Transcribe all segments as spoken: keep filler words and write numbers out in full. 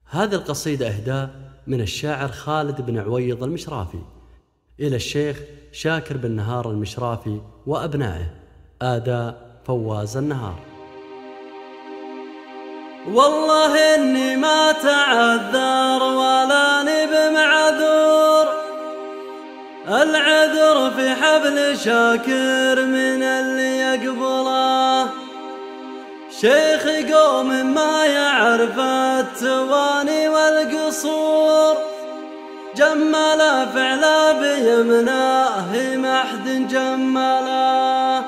هذه القصيدة إهداء من الشاعر خالد بن عويض المشرافي إلى الشيخ شاكر بن نهار المشرافي وأبنائه. آداء فواز النهار. والله إني ما تعذر ولا ني بمعذور، العذر في حبل شاكر من اللي يقبله. شيخ قوم ما يعرف التواني والقصور، جمل فعلا بيمناه ما حد جمله.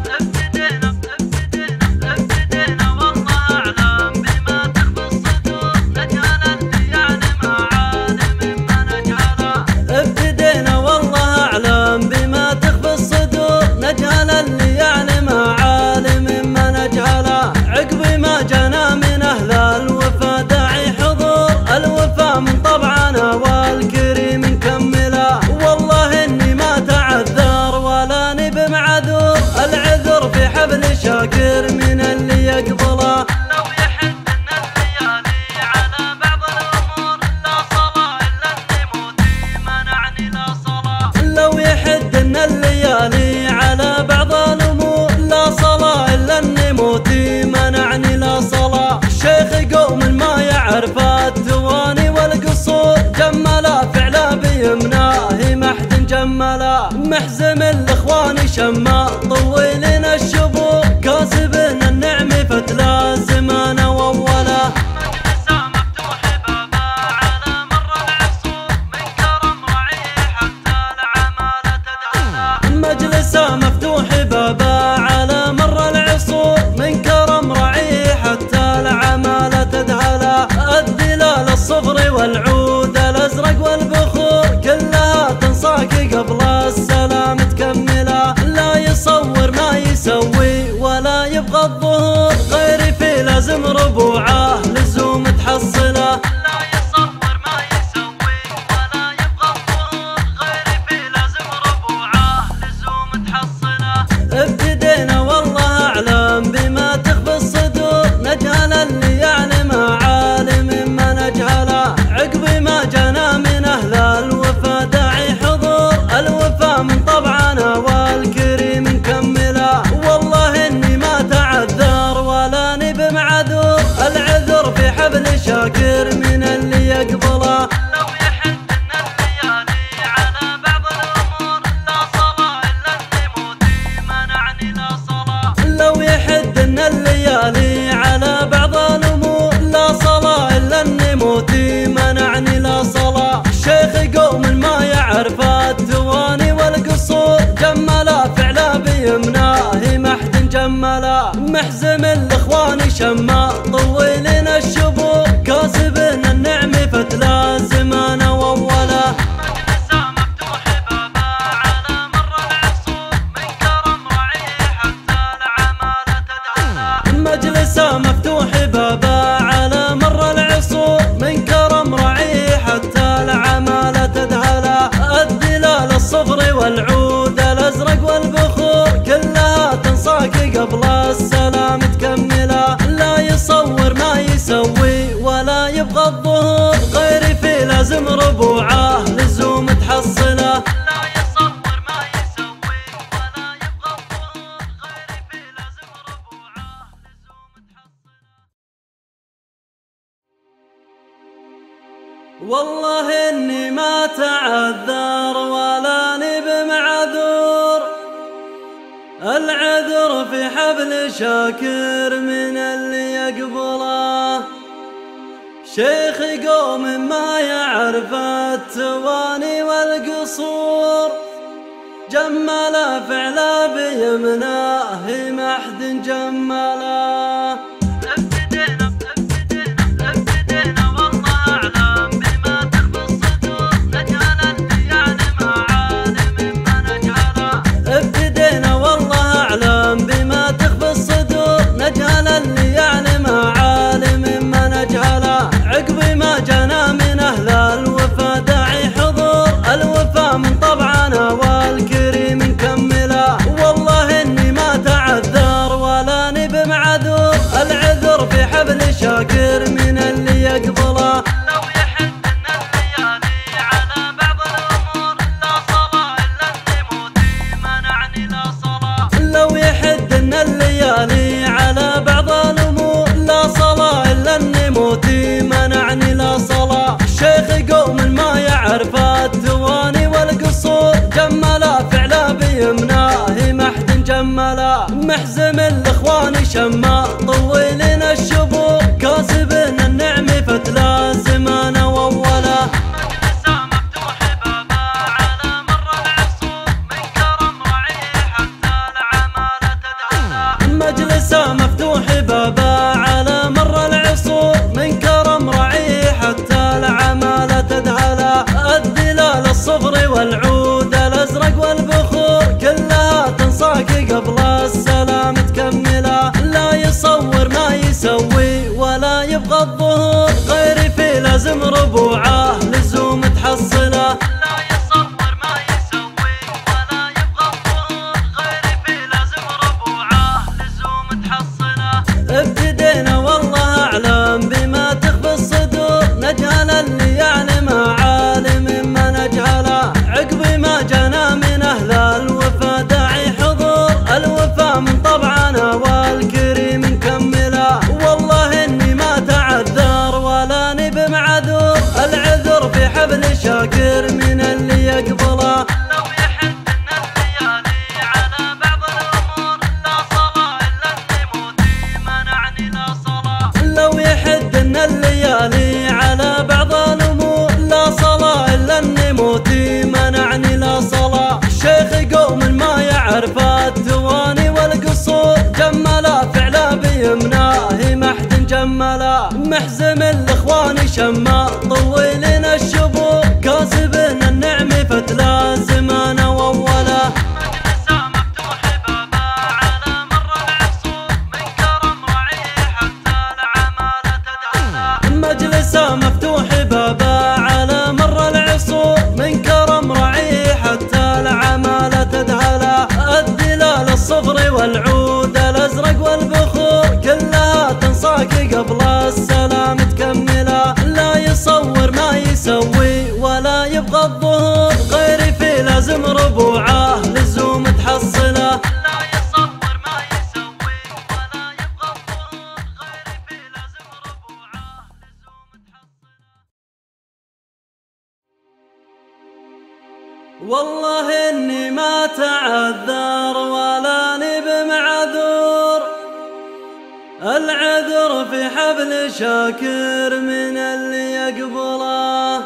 شاكر من اللي يقبله. لو يحن الليالي على بعض الأمور لا صلاة إلا النموت منعني لا صلاة. لو يحد ان الليالي على بعض الأمور لا صلاة إلا النموت منعني لا صلاة. شيخ قوم ما يعرف التواني والقصور، جملا فعلا بيمناه ما حد جملا. محزم الإخوان شما طويلين الشبور، كاسبن النعم فتلا زمان وولا. مجلسه مفتوح بابا على مر العصور، من كرم رعيه حتى العمالة تدعى. مجلسه مفتوح بابا على مر العصور، من كرم رعيه حتى العمالة تدهلا. الدلال الصفر والعود الازرق والبخور، كلها تنصاك قبل السلام تكملا. لا يصور ما يسوي ولا يبغى الظهور، غير في لازم ربوعه لزوم تحصله. لا يصور ما يسوي ولا يبغى الظهور، غير في لازم ربوعه لزوم تحصله. ابتدينا والله اعلم بما تخفي الصدور، نجهل اللي يعلم عالم ما نجهله. عقب ما جانا من اهل الوفا داعي حضور، الوفا من طبعنا والكريم نكمله. والله اني ما تعذر ولا ني بمعذور، العذر في حبل شاكر من اللي يقبله. لو يحن الليالي على بعض الأمور لا صلاة إلا النموت منعني لا صلاة. لو يحد ان الليالي على بعض الامور لا صلاة الا النموت منعني لا صلاة. شيخ قوم ما يعرف التواني والقصور، جملا فعلا بيمناه ما حد جملا. محزم الاخوان شما طويلين الشبور، كاسبن النعم فتلا زمان وولا. مجلسه مفتوح بابا على مر العصور، من كرم رعيه حتى العمالة تدعى. مجلسه مفتوح بابا على مر العصور، من كرم رعيه حتى العمالة تدهلا. الدلال الصفر والعود الازرق والبخور، كلها تنصاك قبل السلام تكملا. لا يصور ما يسوي ولا يبغى الظهور، غير في لازم ربوعه لزوم تحصله. لا يصور ما يسوي ولا يبغى الظهور، غير في لازم ربوعه لزوم تحصله. والله اني ما تعذر ولا ني بمعذور، العذر في حبل شاكر من اللي يقبله. شيخ قوم ما يعرف التواني والقصور، جمل فعلا بيمناه ما حد جمله. ابتدينا ابتدينا ابتدينا والله أعلم بما تخفي الصدور، نجهل اللي يعلم عالم ما نجهله. ابتدينا والله اعلم بما تخفي الصدور، نجهل اللي يعلم عالم ما نجهله. عقب ما جانا من اهل الوفا داعي حضور، الوفا من طبعنا والكريم نكمله. والله اني ما تعذر ولا ني بمعذور، شماء طويلين الشبور كاسبين النعم فتلا زمان وأولا. مجلسه مفتوح بابا على مر العصور من كرم رعيه حتى العمالة تدعى. مجلسه مفتوح بابا على مر العصور من كرم رعيه حتى العمالة تدعى. الدلال الصفر والعود الأزرق والبخور كلها تنصاك قبل السلام تكملا. لا يصور ما يسوي ولا يبغى الظهور غير في لازم ربوعه لزوم تحصله. لا يصور ما يسوي ولا يبغى الظهور غير في لازم ربوعه لزوم تحصله. ابتدينا والله أعلم بما تخفي الصدور نجهل اللي يعلم عالم ما نجهله. عقب ما جانا من أهل الوفا داعي حضور الوفا من طبعنا والكريم نكمله. والله إني ما تعذر ولا نب معذور العذر في حبل شاكر من اللي يقبله. لو يحن الليالي على بعض الأمور لا صلاة إلا النموذي منعني لا صلاة. لو يحد ان الليالي على بعض الامور لا صلاة الا النموتي منعني لا صلاة. شيخ قوم ما يعرف التواني والقصور جملا فعلا بيمناه ما حد جملا. محزم الاخوان شماء طويلين الشبور كاسبين النعم فتلا زمان واولا. مجلسه مفتوح بابا على مر العصور من كرم رعيه حتى العمالة تدعى. مجلسه مفتوح بابا على مر العصور من كرم رعيه حتى العمالة تدعى. الدلال الصفر والعود الأزرق والبخور كلها تنصاك قبل السلام تكملا. لا يصور ما يسوي ولا يبغى الظهور غير في لازم ربوعه لزوم تحصله. لا يصور ما يسوي ولا يبغى الظهور غير في لازم ربوعه لزوم تحصله. والله إني ما تعذر ولا نب معذور العذر في حبل شاكر من اللي يقبله.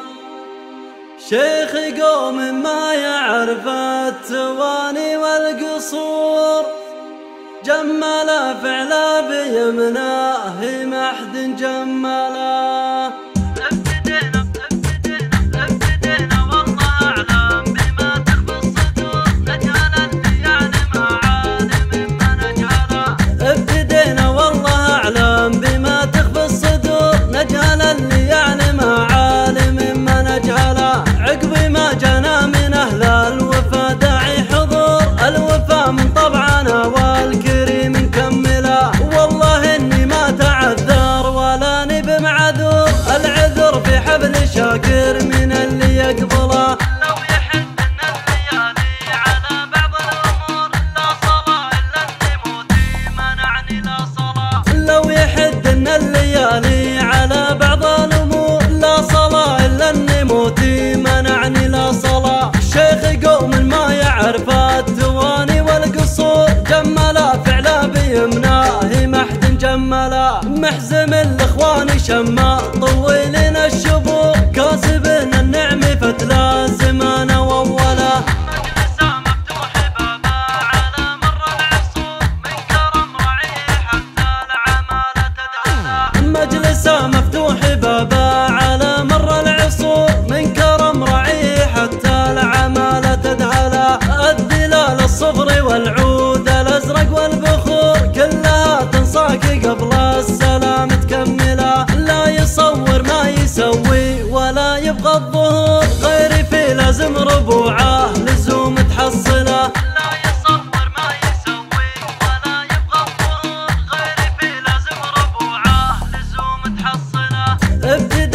شيخ قوم ما يعرف التواني والقصور جملا فعلا بيمناه ما حد جملا. ابتدينا ابتدينا ابتدينا والله أعلم بما تخفي الصدور نجهل اللي يعلم عالم ما نجهله. ابتدينا والله أعلم بما تخفي الصدور نجهل اللي يعلم عالم ما نجهله. عقب ما جانا من أهل الوفا داعي حضور الوفا من طبعنا والكريم نكمله. والله إني ما تعذر ولا نب معذور العذر في حبل شاكر من اللي يقبله. لو يحن الليالي على بعض الأمور لا صلاة إلا النموذي منعني لا صلاة. لو يحد ان الليالي على بعض الامور لا صلاة الا النموتي منعني لا صلاة. شيخ قوم ما يعرف التواني والقصور جملا فعلا بيمناه ما حد جملا. محزم الاخوان شماء طويلين الشبور كاسبين النعم فتلا زمان واولا. مجلسه مفتوح بابا على مر العصور من كرم رعيه حتى العمالة تدعى. مجلسه مفتوح بابا على مر العصور من كرم رعيه حتى العمالة تدعى. الدلال الصفر والعود الأزرق والبخور كلها تنصاك قبل السلام تكملا. لا يصور ما يسوي ولا يبغى الظهور غير في لازم ربوعه لزوم تحصله. لا يصور ما يسوي ولا يبغى الظهور غير في لازم ربوعه لزوم تحصله.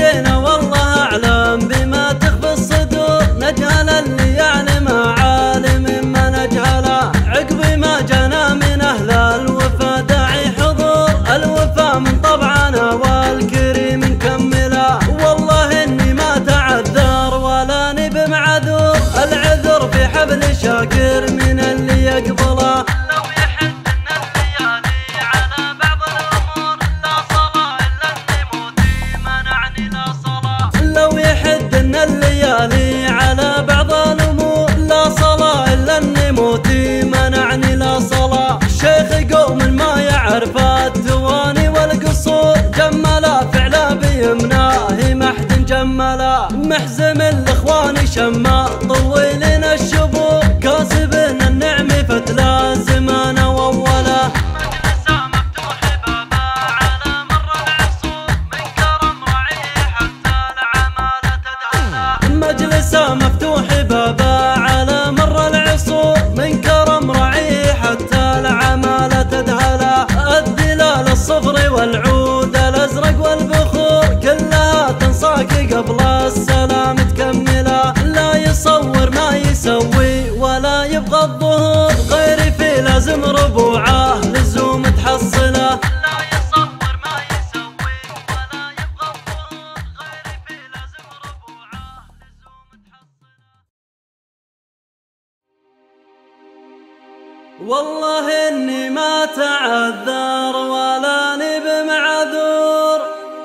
محزم الاخوان شماء طويلين الشبور كاسبين النعم فتلا زمان واوله مجلسه مفتوح بابا على مر العصور من كرم رعيه حتى العمالة تدعى مجلسه مفتوح بابا على مر العصور من كرم رعيه حتى العمالة تدهلا الدلال الصفر والعود الازرق والبخور كلها تنصاك قبل السلام تكملا لا يصور ما يسوي ولا يبغى الظهور غير في لازم ربوعه لزوم تحصله لا يصور ما يسوي ولا يبغى الظهور غير في لازم ربوعه لزوم تحصله. والله اني ما تعذر ولا اني بمعذور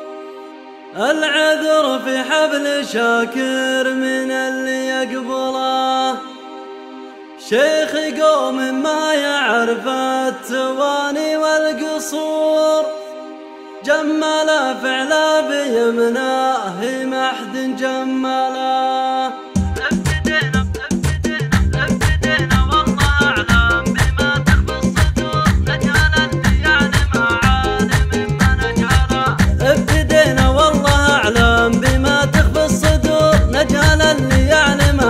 العذر في حبل شاكر من اللي يقبله شيخ قوم ما يعرف التواني والقصور جمل فعلا بيمناه ما حد جمله ابتدينا ابتدينا ابتدينا والله اعلم بما تخفي الصدور نجهل اللي يعلم عالم ما نجهله ابتدينا والله اعلم بما تخفي الصدور نجهل اللي يعلم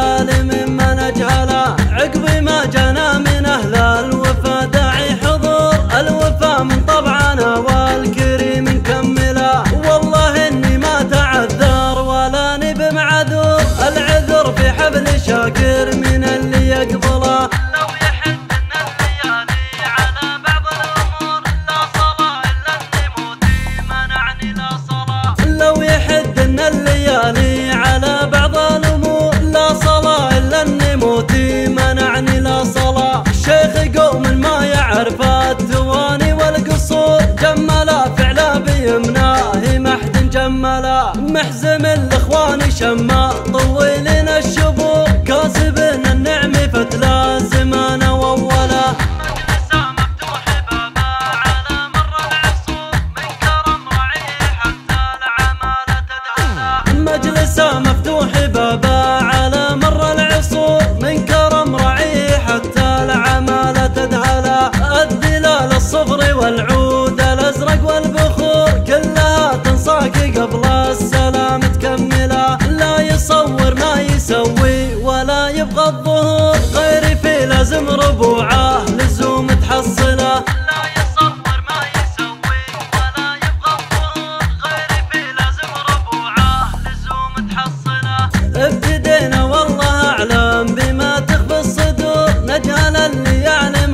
عالم ما نجهله عقب ما جانا من اهل الوفا داعي حضور الوفا من طبعنا والكريم نكمله والله اني ما تعذر ولا اني بمعذور العذر في حبل شاكر من اللي يقبله لو يحد ان الليالي على بعض الامور لا صلاه الا النموذج منعني لا صلاه لو يحد ان الليالي على بعض الامور لا صلاه الا النموت منعني لا صلاه شيخ قوم ما يعرف التواني والقصور جملا فعلا بيمناه ما حد جملا محزم الاخوان شماء طويلين الشبور كاسبين النعم فتلا زمان واوله مجلسه مفتوح بابا على مر العصور من كرم رعيه حتى العمالة تدعى مجلسه مفتوح بابا على مر العصور من كرم رعيه حتى العمالة تدهلا الدلال الصفر والعود الازرق والبخور كلها تنصاك قبل السلام تكملا لا يصور ما يسوي ولا يبغى الظهور غير في لازم ربوعه لزوم تحصله لا يصور ما يسوي ولا يبغى الظهور غير في لازم ربوعه لزوم تحصله. ابتدينا والله اعلم بما تخفي الصدور نجهل اللي يعلم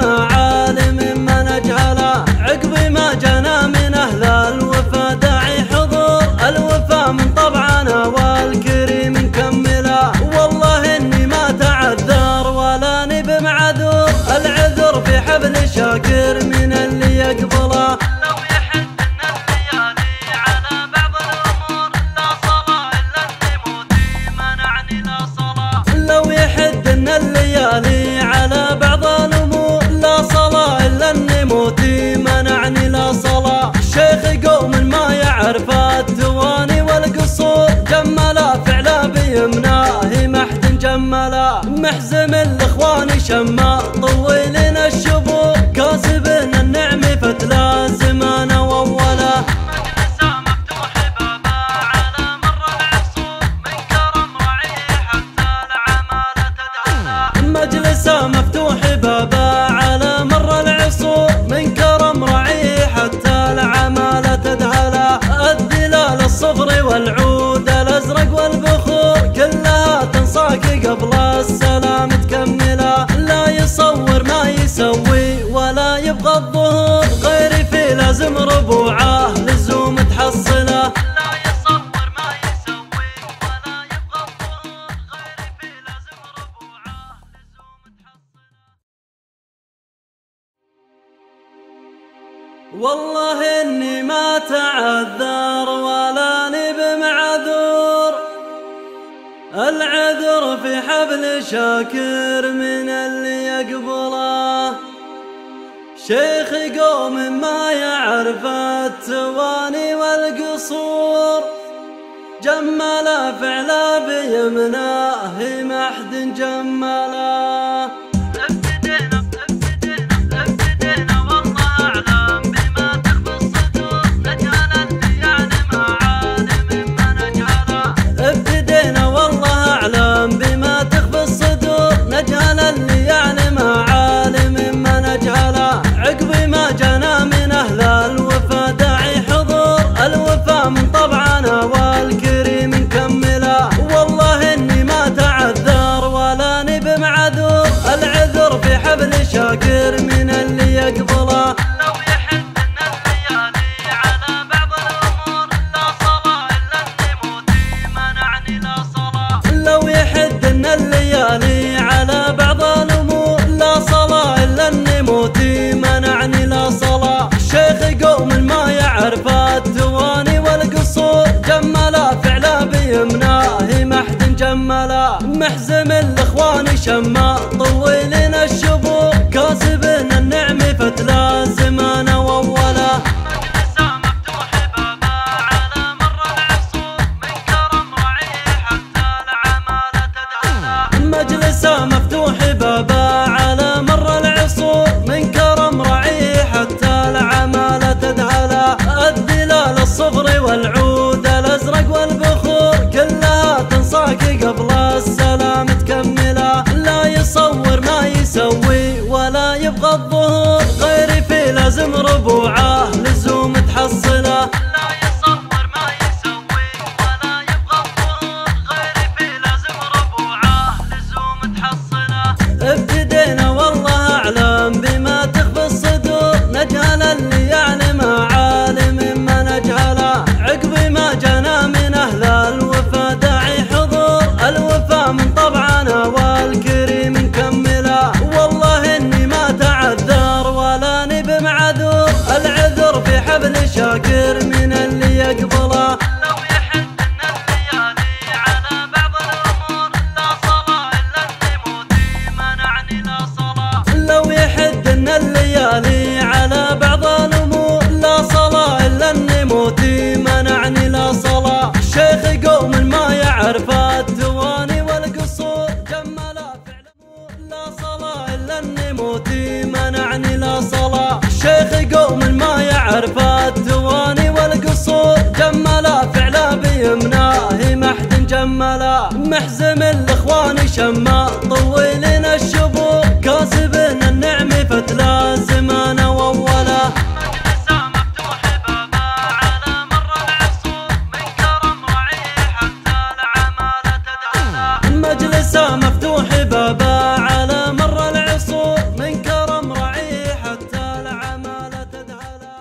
عالم ما نجهله عقب ما جانا من اهل الوفا داعي حضور الوفا من طبعنا والكريم نكمله والله اني ما تعذر ولا اني بمعذور العذر في حبل شاكر من اللي يقبله لو يحد ان الليالي على بعض الامور لا صلاه الا النموذج منعني لا صلاه لو يحد ان الليالي على بعض الامور لا صلاه الا النموت منعني لا صلاه شيخ قوم ما يعرف التواني والقصور جملا فعلا بيمناه ما حد جملا محزم الاخوان شماء طويلين الشبور كاسبين النعم فتلا زمان واوله مجلسه مفتوح بابا على مر العصور من كرم رعيه حتى العمالة تدعى مجلسه مفتوح بابا على مر العصور من كرم رعيه حتى العمالة تدهلا الدلال الصفر والعود الازرق والبخور كلها تنصاك قبل السلام تكملا لا يصور ما يسوي ولا يبغى الظهور غير في لازم ربوعه لزوم تحصله لا يصور ما يسوي ولا يبغى الظهور غير في لازم ربوعه لزوم تحصله. والله اني ما تعذر ولا اني بمعذور العذر في حبل شاكر من اللي يقبله شيخ قوم ما يعرف التواني والقصور جملا فعلا بيمناه ما حد جملا. ابتدينا ابتدينا ابتدينا والله أعلم بما تخفي الصدور نجهل اللي يعلم عالم ما نجهله. ابتدينا والله أعلم بما تخفي الصدور نجهل اللي يعلم عالم ما نجهله. عقب ما جانا من أهل الوفا داعي حضور الوفا من طبعنا والكريم نكمله. والله إني ما تعذر ولا نب معذور العذر في حبل شاكر من اللي يقبله. لو يحدنا الليالي على بعض الأمور لا صلاة إلا النموت منعني لا صلاة. لو يحدنا الليالي على بعض الأمور لا صلاة إلا النموت منعني لا صلاة. الشيخ قوم ما يعرف التواني والقصور جملا فعلا بيمناه ما حد جملا. محزم الإخوان شما طويلنا الشبور كاسبن النعم فتلا زمان وأولا. مجلسه مفتوح بابا على مر العصور من كرم رعيه حتى العمالة تدعى. مجلسه مفتوح بابا على مر العصور من كرم رعيه حتى العمالة تدهلا. الدلال الصفر والعود الأزرق والبخور كلها تنصاك قبل السلام تكمله. لا يصور ما يسوي ولا يبغى الظهور غير في لازم ربوعه لزوم تحصله. لا يصور ما يسوي ولا يبغى الظهور غير في لازم ربوعه لزوم تحصله. ابتدينا والله أعلم بما تخفي الصدور نجهل اللي يعلم عالم ما نجهله. عقب ما جانا من أهل الوفا داعي حضور الوفا من طبعنا والكريم نكمله. والله إني ما تعذر ولا نب معذور العذر في حبل شاكر من اللي يقبله. لو يحدنا الليالي على بعض الأمور لا صلاة إلا النموت منعني لا صلاة. لو يحدنا الليالي على بعض الأمور لا صلاة إلا النموت منعني لا صلاة. الشيخ قوم ما يعرف التواني والقصور جملا فعلا لا صلاة إلا النموت منعني لا صلاة. الشيخ قوم ما يعرف التواني والقصور جملا فعلا بيمناه ما حد جملا. محزم الإخوان شما طويلنا الشبور كاسبن النعم فتلا زمان وأولا. مجلسه مفتوح بابا على مر العصور من كرم رعيه حتى العمالة تدعى. مجلسه مفتوح بابا على مر العصور من كرم رعيه حتى العمالة تدهلا.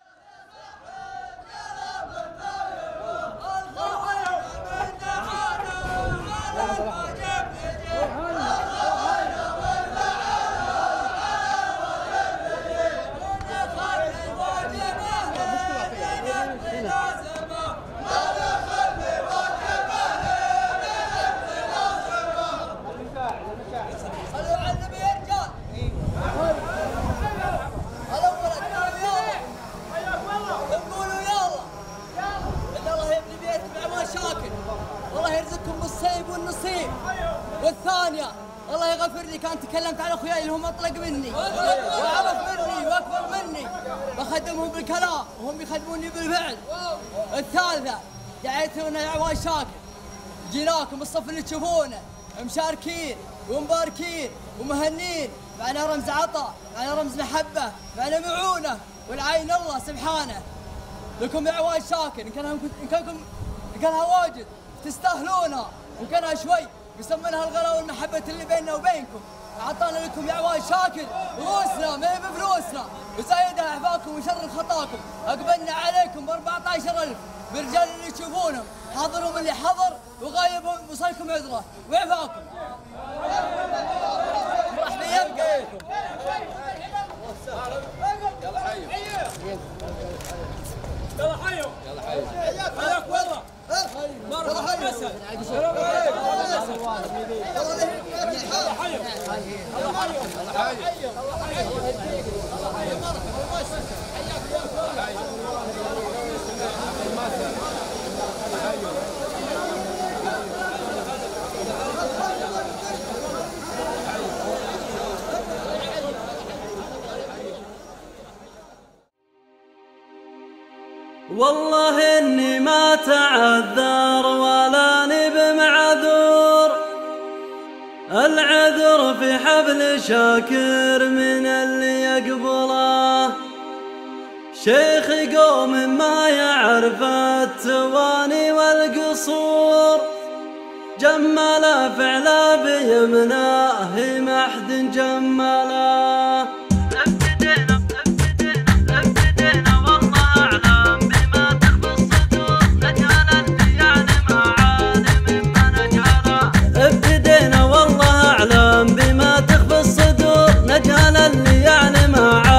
والثانية الله يغفر لي كان تكلمت على اخوياي اللي هم اطلق مني وعرف مني واكبر مني بخدمهم بالكلام وهم يخدموني بالفعل. الثالثة دعيتونا يا عوان شاكر جيناكم الصف اللي تشوفونه مشاركين ومباركين ومهنين معنا رمز عطاء معنا رمز محبة معنا معونة والعين الله سبحانه. لكم يا عوان شاكر إن كان إن كانكم إن كانها واجد تستاهلونها وإن كانها شوي يسمونها الغلا والمحبة اللي بيننا وبينكم. عطانا لكم يا عوان شاكر روسنا ما هي بفلوسنا وزايدها اعفاكم وشر خطاكم. اقبلنا عليكم ب أربعة عشر ألف بالرجال اللي تشوفونهم حاضرهم اللي حضر وغايبهم وصلكم عذره وعفاكم. مرحبا يبقى يلا حيو يلا حيو يلا حيو حياك والله مرحبا مسهل يلا حيو يلا حيو يلا حيو والله إني ما تعذر ولا ني بمعذور، العذر في حبل شاكر من اللي يقبله. شيخ قوم ما يعرف التواني والقصور، جمل فعلا بيمناه ما حد جمله. ابتدينا ابتدينا ابتدينا والله أعلم بما تخفي الصدور، نجهل اللي يعلم عالم ما نجهله. ابتدينا والله أعلم بما تخفي الصدور، نجهل اللي يعلم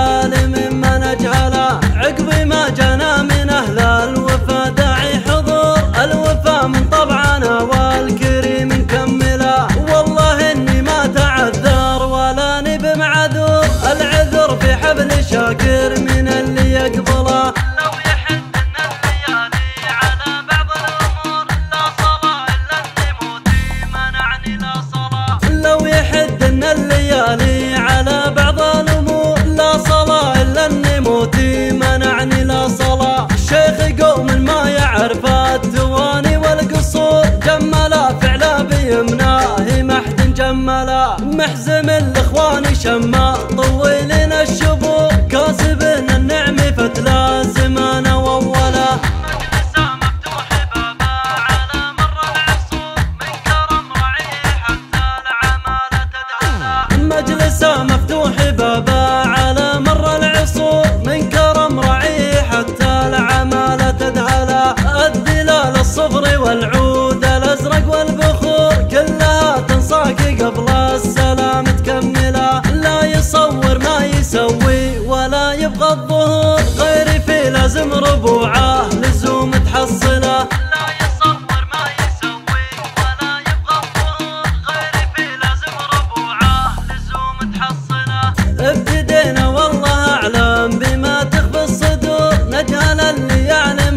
عالم ما نجهله. عقب ما جانا من أهل الوفا داعي حضور، الوفا من طبعنا والكريم نكمله. والله إني ما تعذر ولا ني بمعذور، العذر في حبل شاكر من اللي يقبله. لو يحن الليالي على بعض الأمور، لا صلاة إلا النموت منعني لا صلاة. لو يحد ان الليالي على بعض الامور، لا صلاة الا النموت منعني لا صلاة. شيخ قوم ما يعرف التواني والقصور، جملا فعلا بيمناه ما حد جملا. محزم الاخوان شما طويلين الشبور، كاسبن النعم فتلا زمان واولا. مجلسه مفتوح بابا على مر العصور، من كرم رعيه حتى العمالة تدعى. مجلسه مفتوح بابا على مر العصور، من كرم رعيه حتى العمالة تدهلا. الدلال الصفر والعود الازرق والبخور، كلها تنصاك قبل السلام تكمله. لا يصور ما يسوي ولا يبغى الظهور، غير في لازم ربوعه لزوم تحصله. لا يصور ما يسوي ولا يبغى الظهور، غير في لازم ربوعه لزوم تحصله. ابتدينا والله أعلم بما تخفي الصدور، نجهل اللي يعلم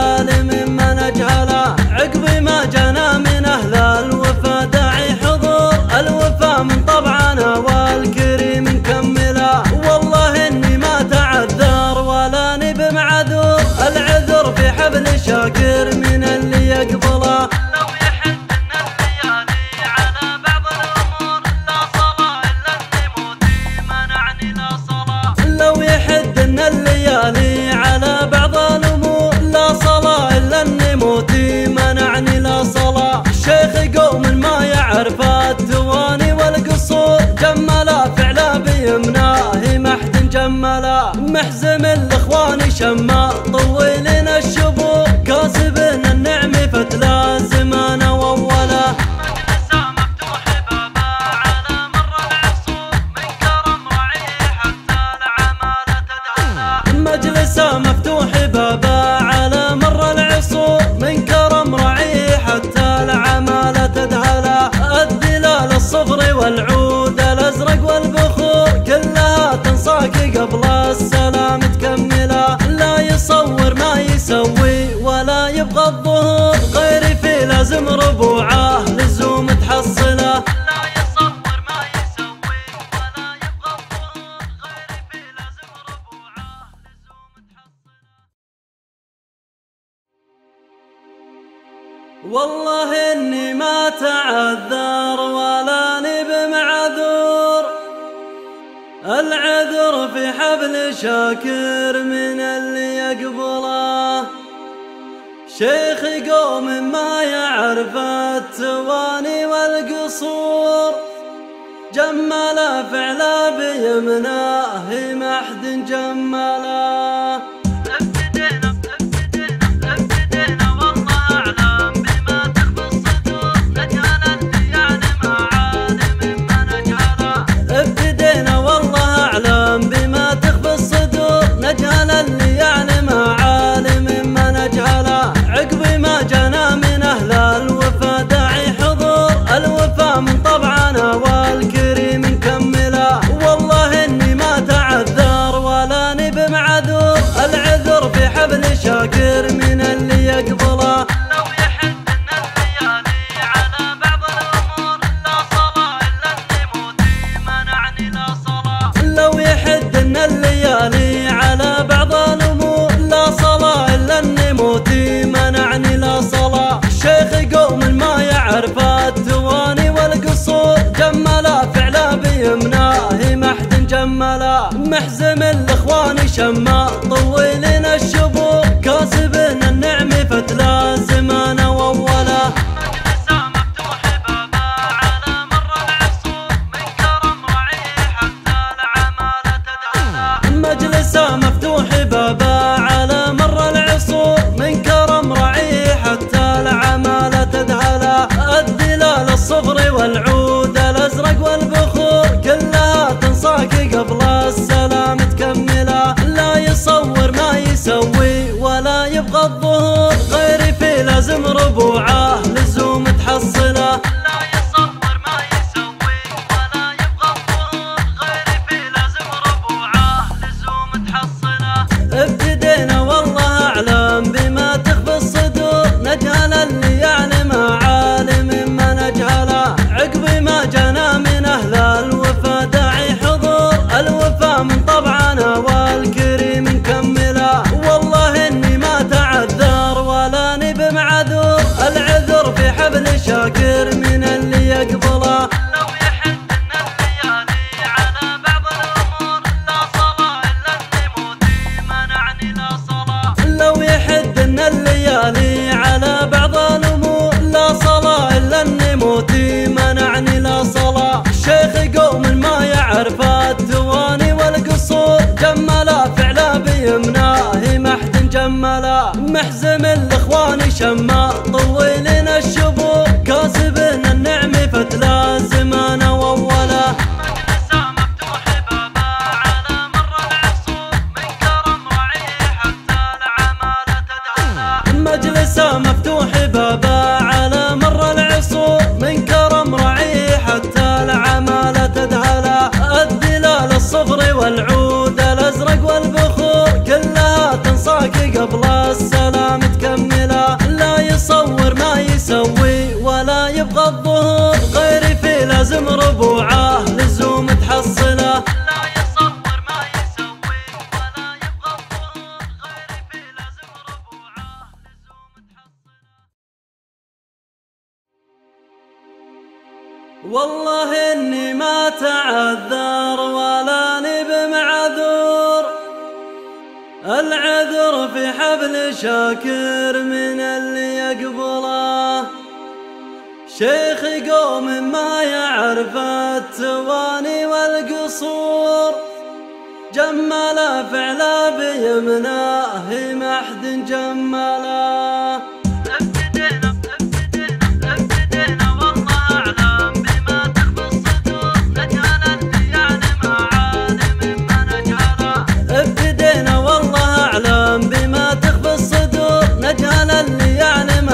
عالم ما نجهله. عقب ما جانا من أهل الوفا داعي حضور، الوفا من طبعنا والكريم نكمله. والله إني ما تعذر ولا ني بمعذور، العذر في حبل شاكر من اللي يقبله. لو يحن الليالي على بعض الأمور، لا صلاة إلا النموت منعني لا صلاة. لو يحد ان الليالي على بعض الامور، لا صلاة الا النموت منعني لا صلاة. شيخ قوم ما يعرف التواني والقصور، جملا فعلا بيمناه ما حد جملا. محزم الاخوان شما طويلين الشبور، كاسبن النعم فتلا زمان واولا. مجلسه مفتوح بابا على مر العصور، من كرم رعيه حتى العمالة تدعى. مجلسه مفتوح بابا على مر العصور، من كرم رعيه حتى العمالة تدهلا. الدلال الصفر والعود الازرق والبخور، كلها تنصاك قبل السلام تكمله. لا يصور ما يسوي ولا يبغى الظهور، غير في لازم ربوعه لزوم تحصله. لا يصور ما يسوي ولا يبغى الظهور، غير في لازم ربوعه لزوم تحصله. والله إني ما تعذر ولا ني بمعذور، العذر في حبل شاكر من اللي يقبله. شيخ قوم ما يعرف التواني والقصور، جمل فعلا بيمناه ما حد جمله. ابتدينا ابتدينا ابتدينا والله أعلم بما تخفي الصدور، نجهل اللي يعلم عالم ما نجهله. ابتدينا والله أعلم بما تخفي الصدور، نجهل اللي يعلم عالم ما نجهله. عقب ما جانا من أهل الوفا داعي حضور، الوفا من طبعنا والكريم نكمله. والله إني ما تعذر ولا ني بمعذور، ربوعه لزوم تحصله. لا يصور ما يسوي ولا يبغى الظهور غير في لازم ربوعه لزوم تحصله. ابتدينا والله اعلم بما تخفي الصدور نجهل اللي يعلم عالم ما نجهله. عقب ما جانا من اهل الوفا داعي حضور الوفا من طبعنا والكريم نكمله. والله اني ما تعذر ولا نب معذور العذر في حبل شاكر من اللي يقبله. لو يحن الليالي على بعض الامور لا صلاه الا النموذي منعني لا صلاه. لو يحد ان الليالي على بعض الامور لا صلاه الا النموتي منعني لا صلاه. شيخ قوم ما يعرف التواني والقصور جملا فعلا بيمناه ما حد جملا. محزم الاخوان شما طويلين الشبور كاسبن النعم فتلا زمان واوله. مجلسه مفتوح بابا على مر العصور من كرم رعيه حتى العماله تدعى. مجلسه مفتوح بابا على مر العصور من كرم رعيه حتى العماله تدهله. الدلال الصفر والعود الازرق والبخور كلها تنصاك قبل السلام تكمله. لا يصور ما يسوي ولا يبغى الظهور غير في لازم ربوعه لزوم تحصله. لا يصور ما يسوي ولا يبغى الظهور غير في لازم ربوعه لزوم تحصله. والله اني ما تعذر ولا نب معذور العذر في حبل شاكر من اللي يقبله. شيخ قوم ما يعرف التواني والقصور جملا فعلا بيمناه ما حد جمله. ابتدينا ابتدينا ابتدينا والله اعلم بما تخفي الصدور نجهل اللي يعلم عالم ما نجهله. ابتدينا والله اعلم بما تخفي الصدور نجهل اللي يعلم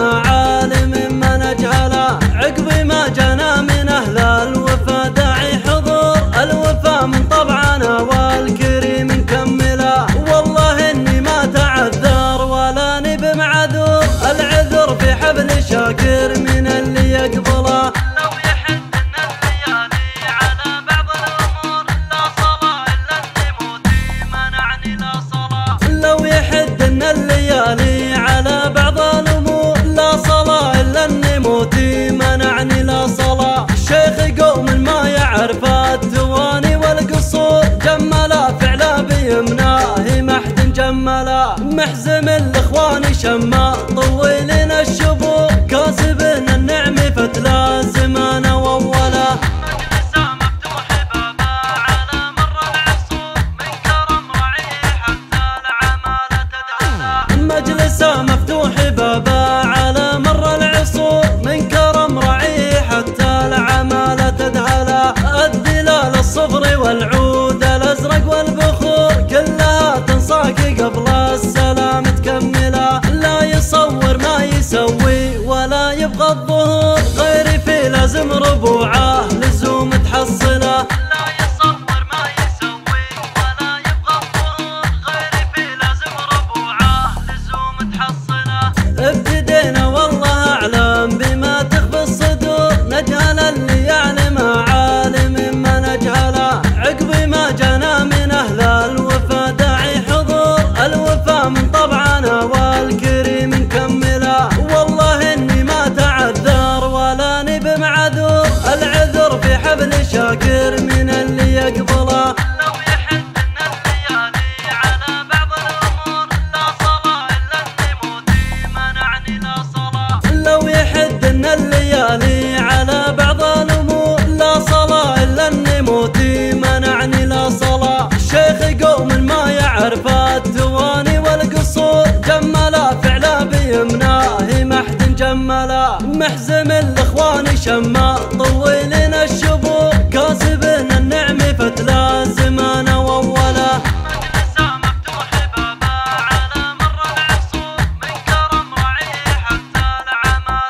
عالم ما نجهله. عقب ما جانا من اهل الوفا داعي حضور الوفا من طبعنا والكريم نكمله. والله اني ما تعذر ولا نب معذور العذر في حبل شاكر من اللي يقبله. لو يحن الليالي على بعض الامور لا صلاه الا النموذي منعني لا صلاه. لو يحد ان الليالي على بعض الامور لا صلاه الا النموتي منعني لا صلاه. شيخ قوم ما يعرف التواني والقصور جملا فعلا بيمناه ما حد جملا. محزم الاخوان شما طويلين الشبور كاسبن النعم فتلا زمان واوله. مجلسه مفتوح بابا على مر العصور من كرم رعيه حتى العماله تدعى. مجلسه مفتوح بابا على مر العصور من كرم رعيه حتى العماله تدهله. الدلال الصفر والعود الازرق والبخور كلها تنصاك قبل السلام تكمله. لا يصور ما يسوي ولا يبغى الظهور غير في لازم ربوعه لزوم تحصله. لا يصور ما يسوي ولا يبغى الظهور غير في لازم ربوعه لزوم تحصله. ابتدينا والله اعلم بما تخفي الصدور نجهل اللي يعلم عالم ما نجهله. عقب ما جانا من اهل الوفا داعي حضور الوفا من طبعنا والكريم نكمله. والله اني ما تعذر ولا نب معذور العذر في حبل شاكر من اللي يقبله. لو يحن الليالي على بعض الامور لا صلاه الا النموذي منعني لا صلاه. لو يحد ان الليالي على بعض الامور لا صلاه الا النموتي منعني لا صلاه. شيخ قوم ما يعرف التواني والقصور جملا فعلا بيمناه ما حد جملا. محزم الاخوان شما طويلين الشبور كاسبن النعم فتلا زمان واوله. مجلسه مفتوح بابا على مر العصور من كرم رعيه حتى العماله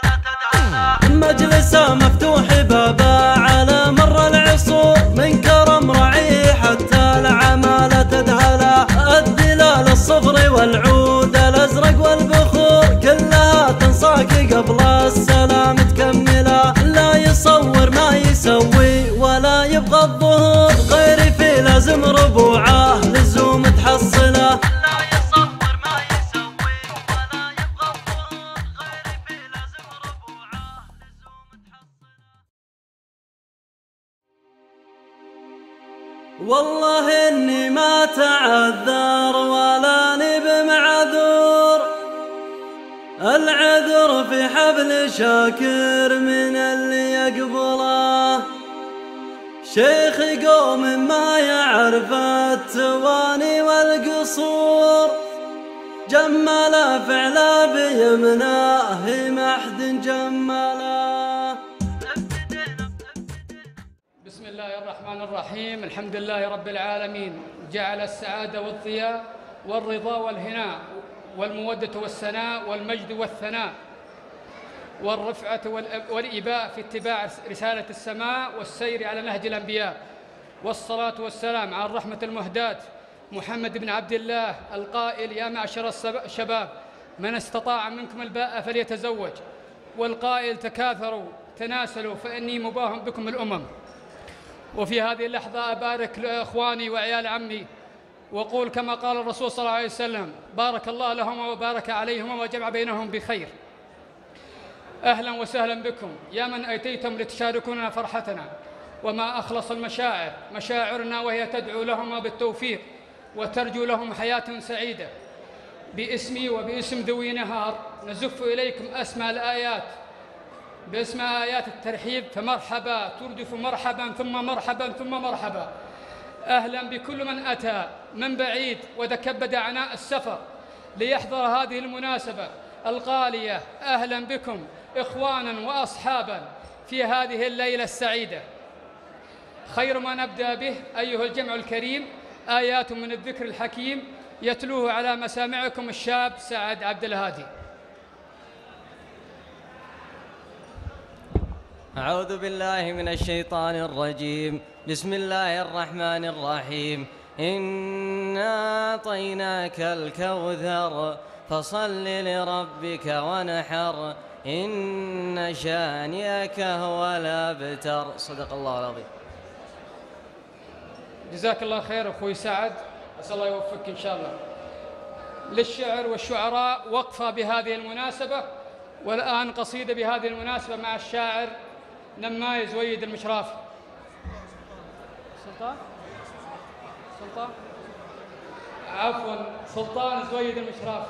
عسى مفتوح بابا على مر العصور، من كرم رعي حتى العمالة تدهلا. الدلال الصفر والعود الأزرق والبخور كلها تنصاك قبل السلام تكملا. لا يصور ما يسوي ولا يبغى الظهور، غير في لازم ربوعه لزوم تحصله. لا يصور ما يسوي ولا يبغى الظهور، غير في لازم ربوعه لزوم تحصله. والله إني ما تعذر ولا ني بمعذور، العذر في حبل شاكر من اللي يقبله. شيخ قوم ما يعرف التواني والقصور، جمل فعلا بيمناه ما حد جمله. بسم الله الرحمن الرحيم. الحمد لله رب العالمين، جعل السعادة والضياء والرضا والهناء والمودة والسناء والمجد والثناء والرفعة والإباء في اتباع رسالة السماء والسير على نهج الأنبياء، والصلاة والسلام على الرحمة المهداة محمد بن عبد الله القائل: يا معشر الشباب من استطاع منكم الباء فليتزوج، والقائل: تكاثروا تناسلوا فإني مباهم بكم الأمم. وفي هذه اللحظة أبارك لإخواني وعيال عمي وقول كما قال الرسول صلى الله عليه وسلم: بارك الله لهم وبارك عليهم وجمع بينهم بخير. أهلا وسهلا بكم يا من أتيتم لتشاركونا فرحتنا، وما أخلص المشاعر مشاعرنا وهي تدعو لهم بالتوفيق وترجو لهم حياة سعيدة. باسمي وباسم ذوي نهار نزف إليكم أسمى الآيات باسم آيات الترحيب، فمرحبا تردف مرحبا ثم مرحبا ثم مرحبا. أهلا بكل من أتى من بعيد وتكبد عناء السفر ليحضر هذه المناسبة الغالية. أهلا بكم إخوانا وأصحابا في هذه الليلة السعيدة. خير ما نبدأ به أيها الجمع الكريم آيات من الذكر الحكيم يتلوه على مسامعكم الشاب سعد عبد الهادي. أعوذ بالله من الشيطان الرجيم. بسم الله الرحمن الرحيم. إنا أعطيناك الكوثر فصل لربك ونحر إن شانئك هو الأبتر. صدق الله العظيم. جزاك الله خير أخوي سعد، أسأل الله يوفقك إن شاء الله. للشعر والشعراء وقفة بهذه المناسبة، والآن قصيدة بهذه المناسبة مع الشاعر نماي زويد المشرافي. سلطان؟ سلطان؟ عفوا سلطان زويد المشرافي.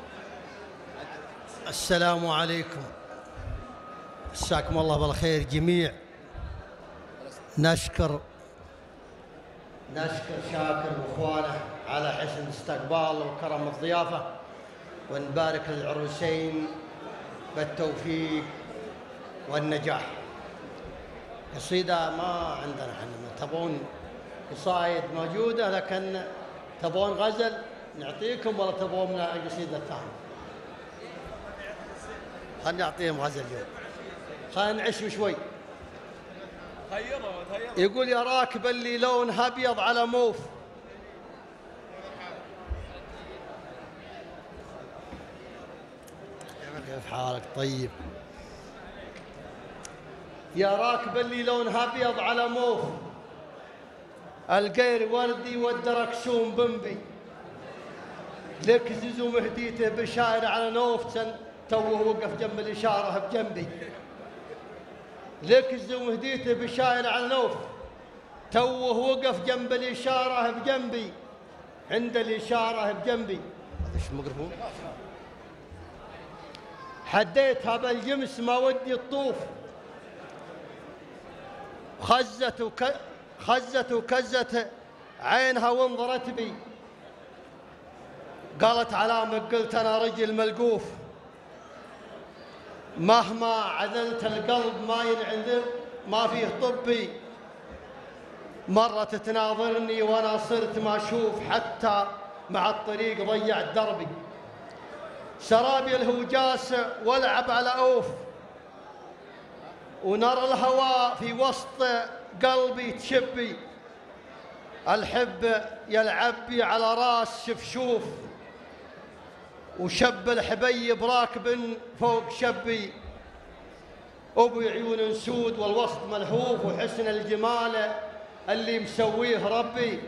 السلام عليكم، مساكم الله بالخير جميع. نشكر نشكر شاكر واخوانه على حسن الاستقبال وكرم الضيافه، ونبارك للعروسين بالتوفيق والنجاح. قصيده ما عندنا احنا، تبون قصايد موجوده لكن تبون غزل نعطيكم ولا تبون قصيده ثانيه؟ خلينا نعطيهم غزل اليوم، خلينا نعيش شوي. يقول: يا راكب اللي لونها ابيض على موف، كيف حالك؟ طيب. يا راكب اللي لونها ابيض على موف، القير وردي والدركسون بنبي، لك ززو مهديته بشاير على نوف، توه وقف جنب الاشاره بجنبي. لك ززو مهديته بشاير على نوف، توه وقف جنب الاشاره بجنبي، عند الاشاره بجنبي. هذا ايش الميكروفون؟ حديتها بالجمس ما ودي الطوف، خزت وك... خزت وكزت عينها وانظرت بي، قالت علامك قلت انا رجل ملقوف، مهما عذلت القلب ما ينعذر ما فيه طبي، مرة تناظرني وانا صرت ما اشوف، حتى مع الطريق ضيعت دربي، سرابي الهوجاس والعب على اوف، ونار الهواء في وسط قلبي تشبي، الحب يلعبي على راس شفشوف، وشب الحبيب راكب فوق شبي، أبو عيون سود والوسط ملهوف، وحسن الجمال اللي مسويه ربي،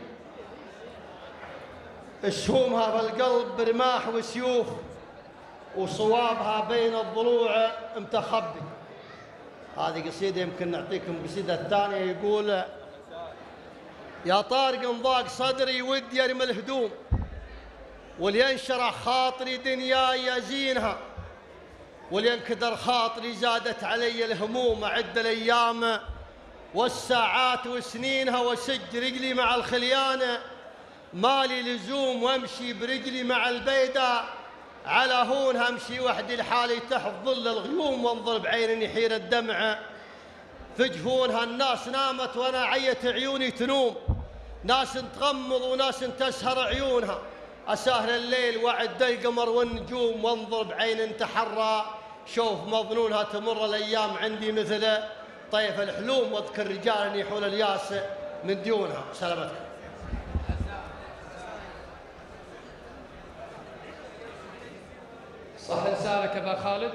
سهومها في القلب برماح وسيوف، وصوابها بين الضلوع متخبي. هذه قصيدة يمكن نعطيكم قصيدة الثانية. يقول: يا طارق انضاق صدري ودي ارمي الهدوم، ولينشرح خاطري دنياي ازينها، ولينكدر خاطري زادت علي الهموم، اعد الايام والساعات وسنينها، وسج رجلي مع الخليانه، مالي لزوم وامشي برجلي مع البيداء، على هونها امشي وحدي لحالي تحت ظل الغيوم، وانظر بعين يحير الدمع في جفونها. الناس نامت وانا عيت عيوني تنوم، ناس تغمض وناس تسهر عيونها، اسهر الليل وعد القمر والنجوم، وانظر بعين تحرى شوف مظنونها، تمر الايام عندي مثل طيف الحلوم، واذكر رجال يحول الياس من ديونها. سلامتكم. صح لسانك أبا خالد.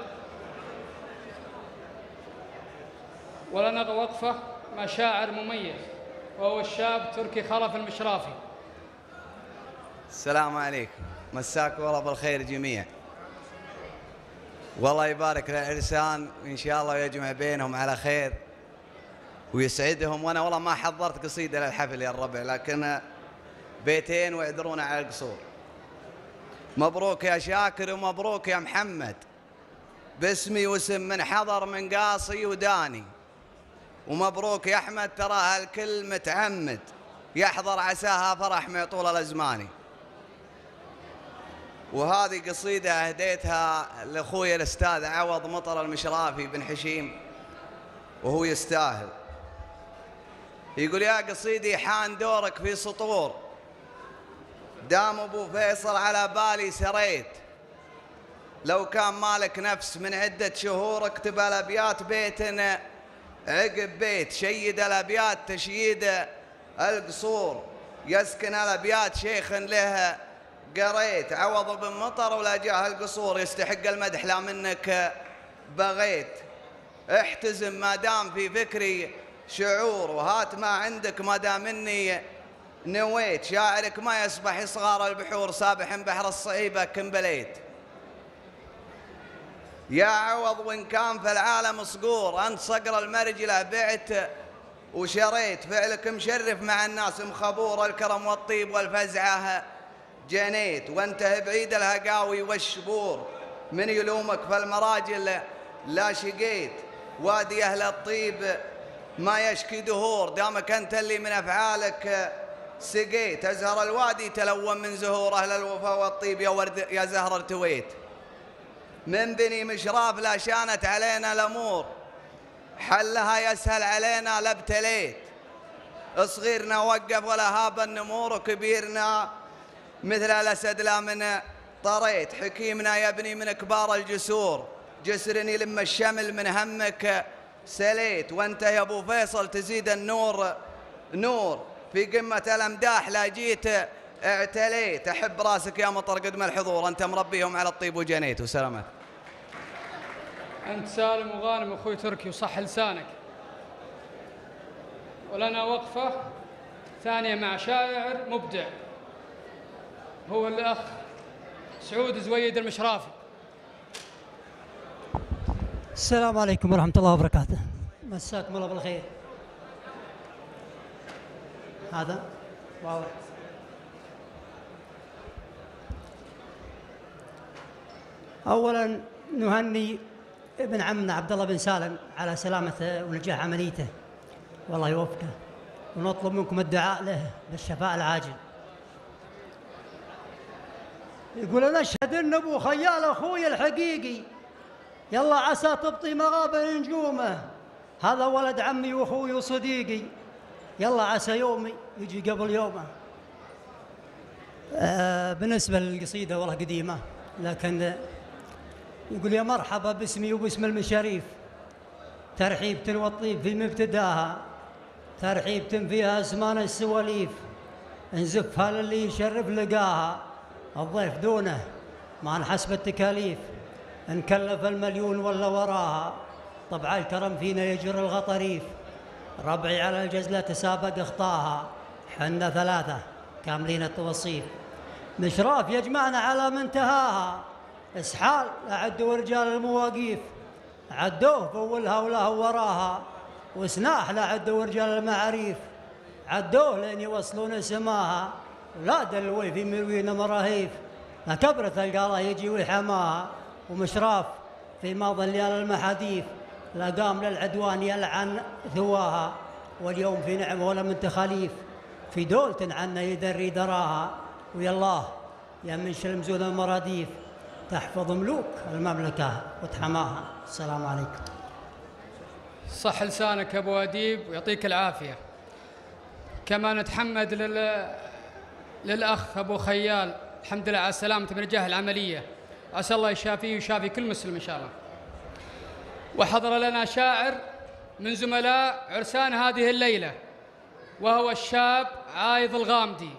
ولنا وقفة مع شاعر مميز وهو الشاب تركي خلف المشرافي. السلام عليكم، مساكم الله بالخير جميعا. والله يبارك للإنسان وإن شاء الله يجمع بينهم على خير ويسعدهم. وأنا والله ما حضرت قصيدة للحفل يا الربع، لكن بيتين ويعذرونا على القصور. مبروك يا شاكر ومبروك يا محمد، باسمي واسم من حضر من قاصي وداني، ومبروك يا أحمد تراها الكل متعمد، يحضر عساها فرح ما طول الأزماني. وهذه قصيدة أهديتها لأخوي الأستاذ عوض مطر المشرافي بن حشيم وهو يستاهل. يقول: يا قصيدي حان دورك في سطور، دام أبو فيصل على بالي سريت، لو كان مالك نفس من عدة شهور اكتب الأبيات بيتنا عقب بيت، شيد الأبيات تشييد القصور، يسكن الأبيات شيخ له قريت، عوض بن مطر ولا جاه القصور، يستحق المدح لا منك بغيت، احتزم ما دام في فكري شعور، وهات ما عندك ما دام اني نويت، شاعرك ما يسبح صغار البحور، سابح بحر الصعيبة كمبليت. يا عوض وإن كان في العالم صقور، أنت صقر المرجلة بعت وشريت، فعلك مشرف مع الناس مخبور، الكرم والطيب والفزعة جنيت، وانته بعيد الهقاوي والشبور، من يلومك فالمراجل لا شقيت، وادي أهل الطيب ما يشكي دهور، دامك أنت اللي من أفعالك سقيت، أزهر الوادي تلون من زهور، أهل الوفا والطيب يا ورد يا زهر ارتويت، من بني مشراف لا شانت علينا الأمور، حلها يسهل علينا لابتليت، صغيرنا وقف ولا هاب النمور، وكبيرنا مثل الأسد لا من طريت، حكيمنا يبني من كبار الجسور، جسرني لما الشمل من همك سليت، وانت يا ابو فيصل تزيد النور نور، في قمة الأمداح لا جيت اعتليت، أحب راسك يا مطر قدم الحضور، أنت مربيهم على الطيب وجنيت. وسلامات. أنت سالم وغانم أخوي تركي وصح لسانك. ولنا وقفة ثانية مع شاعر مبدع هو الأخ سعود زويد المشرافي. السلام عليكم ورحمة الله وبركاته، مساكم الله بالخير. هذا واضح. أولاً نهني ابن عمنا عبد الله بن سالم على سلامته ونجاح عمليته، والله يوفقه، ونطلب منكم الدعاء له بالشفاء العاجل. يقول: نشهد ان ابو خيال اخوي الحقيقي، يلا عسى تبطي مغابر نجومه، هذا ولد عمي واخوي وصديقي، يلا عسى يومي يجي قبل يومه. آه بالنسبه للقصيده والله قديمه، لكن يقول: يا مرحبا باسمي وباسم المشاريف، ترحيبة والطيب في مبتداها، ترحيبة فيها أزمان السواليف، نزفها للي يشرف لقاها. الضيف دونه ما نحسب التكاليف، نكلف المليون ولا وراها. طبع الكرم فينا يجر الغطريف، ربعي على الجزلة تسابق اخطاها. حنا ثلاثة كاملين التوصيف، مشراف يجمعنا على منتهاها. اسحال أعدوا رجال المواقيف، عدوه فولها وله وراها. وسناح لعدوا رجال المعاريف، عدوه لين يوصلون سماها. ولاد الوي في مروينا مراهيف، لا كبرت القاله يجي ويحماها. ومشراف في ماضي ليال المحاديف، لا قام للعدوان يلعن ثواها. واليوم في نعمه ولا من تخاليف، في دولة عنا يدري دراها. ويالله يا من شلمزون المراديف، تحفظ ملوك المملكة وتحماها. السلام عليكم. صح لسانك يا ابو اديب ويعطيك العافيه. كما نتحمد لل... للاخ ابو خيال، الحمد لله على سلامته من الجهه العمليه، عسى الله يشافيه ويشافي كل مسلم ان شاء الله. وحضر لنا شاعر من زملاء عرسان هذه الليله، وهو الشاب عايض الغامدي.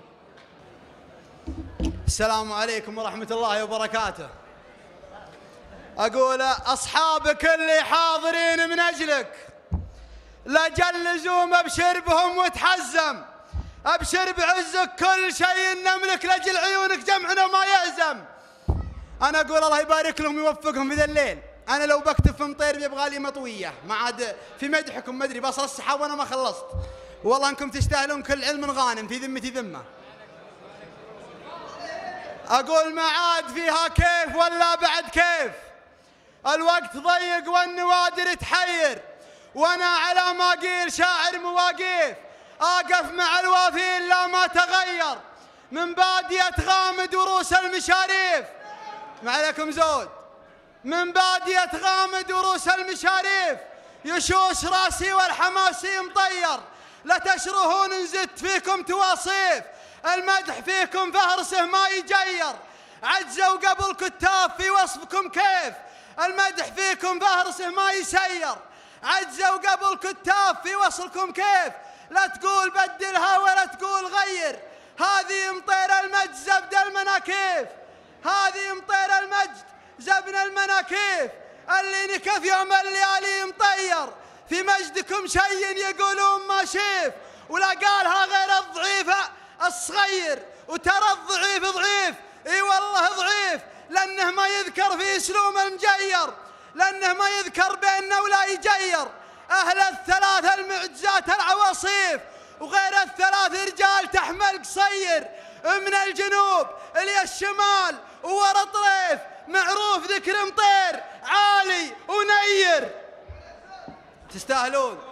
السلام عليكم ورحمة الله وبركاته. أقول أصحابك اللي حاضرين من أجلك، لجل لزوم أبشر بهم وتحزم، أبشر بعزك كل شيء نملك، لجل عيونك جمعنا ما يهزم. أنا أقول الله يبارك لهم ويوفقهم في ذا الليل. أنا لو بكتب في مطير بيبغى لي مطوية، ما عاد في مدحكم ما أدري بصل السحاب وأنا ما خلصت. والله أنكم تستاهلون كل علم غانم، في ذمتي ذمة. أقول ما عاد فيها كيف ولا بعد كيف، الوقت ضيق والنوادر تحير، وأنا على ما قيل شاعر مواقيف، أقف مع الوافين لا ما تغير، من بادية غامد وروس المشاريف. ما عليكم زود. من بادية غامد وروس المشاريف، يشوش راسي والحماسي مطير، لا تشرهون نزدت فيكم تواصيف، المدح فيكم فهرسه ما يجير، عجزوا قبل كتاف في وصفكم كيف، المدح فيكم فهرسه ما يسير، عجزوا قبل كتاف في وصلكم كيف، لا تقول بدلها ولا تقول غير، هذه مطير المجد زبد المناكيف، هذه مطير المجد زبن المناكيف، اللي نكف يوم الليالي مطير، في مجدكم شيء يقولون ما شيف، ولا قالها غير الضعيفة الصغير، وترى الضعيف ضعيف، اي والله ضعيف، لانه ما يذكر في سلوم المجير، لانه ما يذكر بيننا ولا يجير. اهل الثلاث المعجزات العواصيف، وغير الثلاث رجال تحمل قصير، من الجنوب الى الشمال وورا طريف، معروف ذكر مطير عالي ونير. تستاهلون.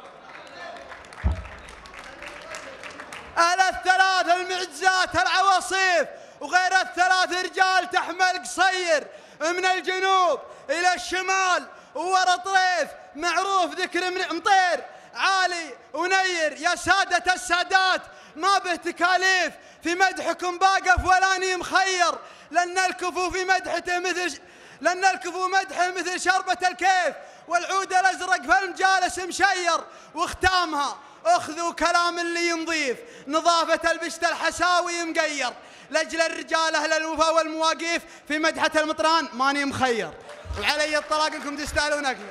أهل الثلاث المعجزات العواصيف، وغير الثلاث رجال تحمل قصير، من الجنوب إلى الشمال وورا طريف، معروف ذكر مطير عالي ونير. يا سادة السادات ما به تكاليف، في مدحكم باقف ولاني مخير، لأن الكفو في مدحته مثل لأن الكفو مدحه مثل شربة الكيف، والعود الأزرق في المجالس مشير، واختامها اخذوا كلام اللي ينظيف، نظافة البشت الحساوي مقير، لأجل الرجال أهل الوفا والمواقيف، في مدحة المطران ماني مخير، وعلي الطلاق انكم تستاهلون أكثر.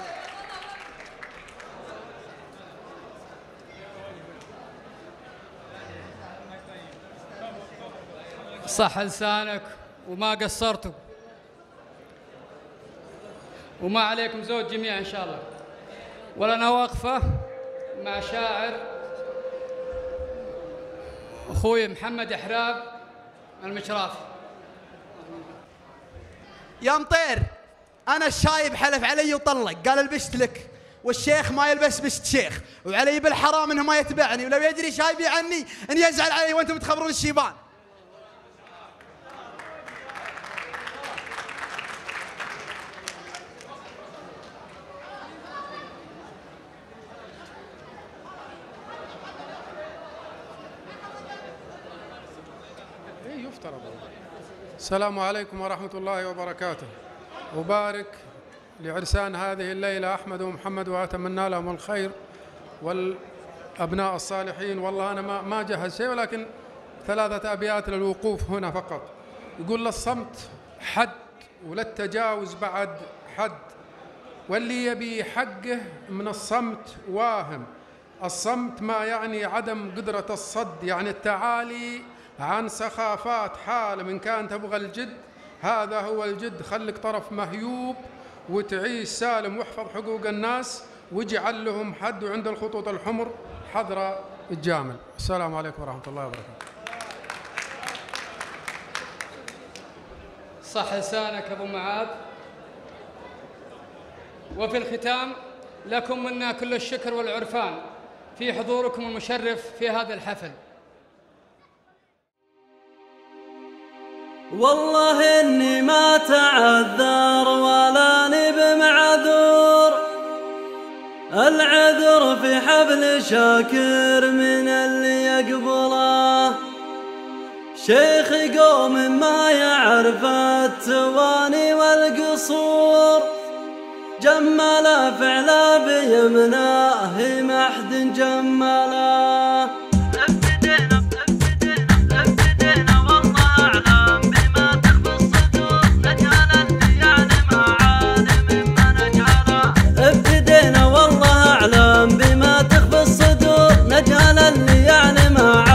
صح لسانك وما قصرتوا، وما عليكم زود جميعا إن شاء الله. ولنا وقفة مع شاعر أخوي محمد إحراب المشرافي. يا مطير أنا الشايب حلف علي وطلق، قال البست لك، والشيخ ما يلبس بست شيخ، وعلي بالحرام انه ما يتبعني، ولو يدري شايبي عني ان يزعل علي وانتم تخبرون الشيبان. السلام عليكم ورحمة الله وبركاته. أبارك لعرسان هذه الليلة أحمد ومحمد وأتمنى لهم الخير والأبناء الصالحين. والله أنا ما ما جهز شيء، ولكن ثلاثة أبيات للوقوف هنا فقط. يقول: للصمت حد وللتجاوز بعد حد، واللي يبي حقه من الصمت واهم. الصمت ما يعني عدم قدرة الصد، يعني التعالي عن سخافات حال. من كان تبغى الجد هذا هو الجد. خلك طرف مهيوب وتعيش سالم، واحفظ حقوق الناس واجعل لهم حد، وعند الخطوط الحمر حذر الجامل. السلام عليكم ورحمة الله وبركاته. صح لسانك أبو معاذ. وفي الختام لكم منا كل الشكر والعرفان في حضوركم المشرف في هذا الحفل. والله إني ما تعذر ولا نب معذور، العذر في حبل شاكر من اللي يقبله. شيخ قوم ما يعرف التواني والقصور، جمل فعلا بيمناه ما حد جمله. ابتدينا ابتدينا ابتدينا والله أعلم بما تخفي الصدور، نجهل اللي يعلم عالم ما نجهله. ابتدينا والله أعلم بما تخفي الصدور، نجهل اللي يعلم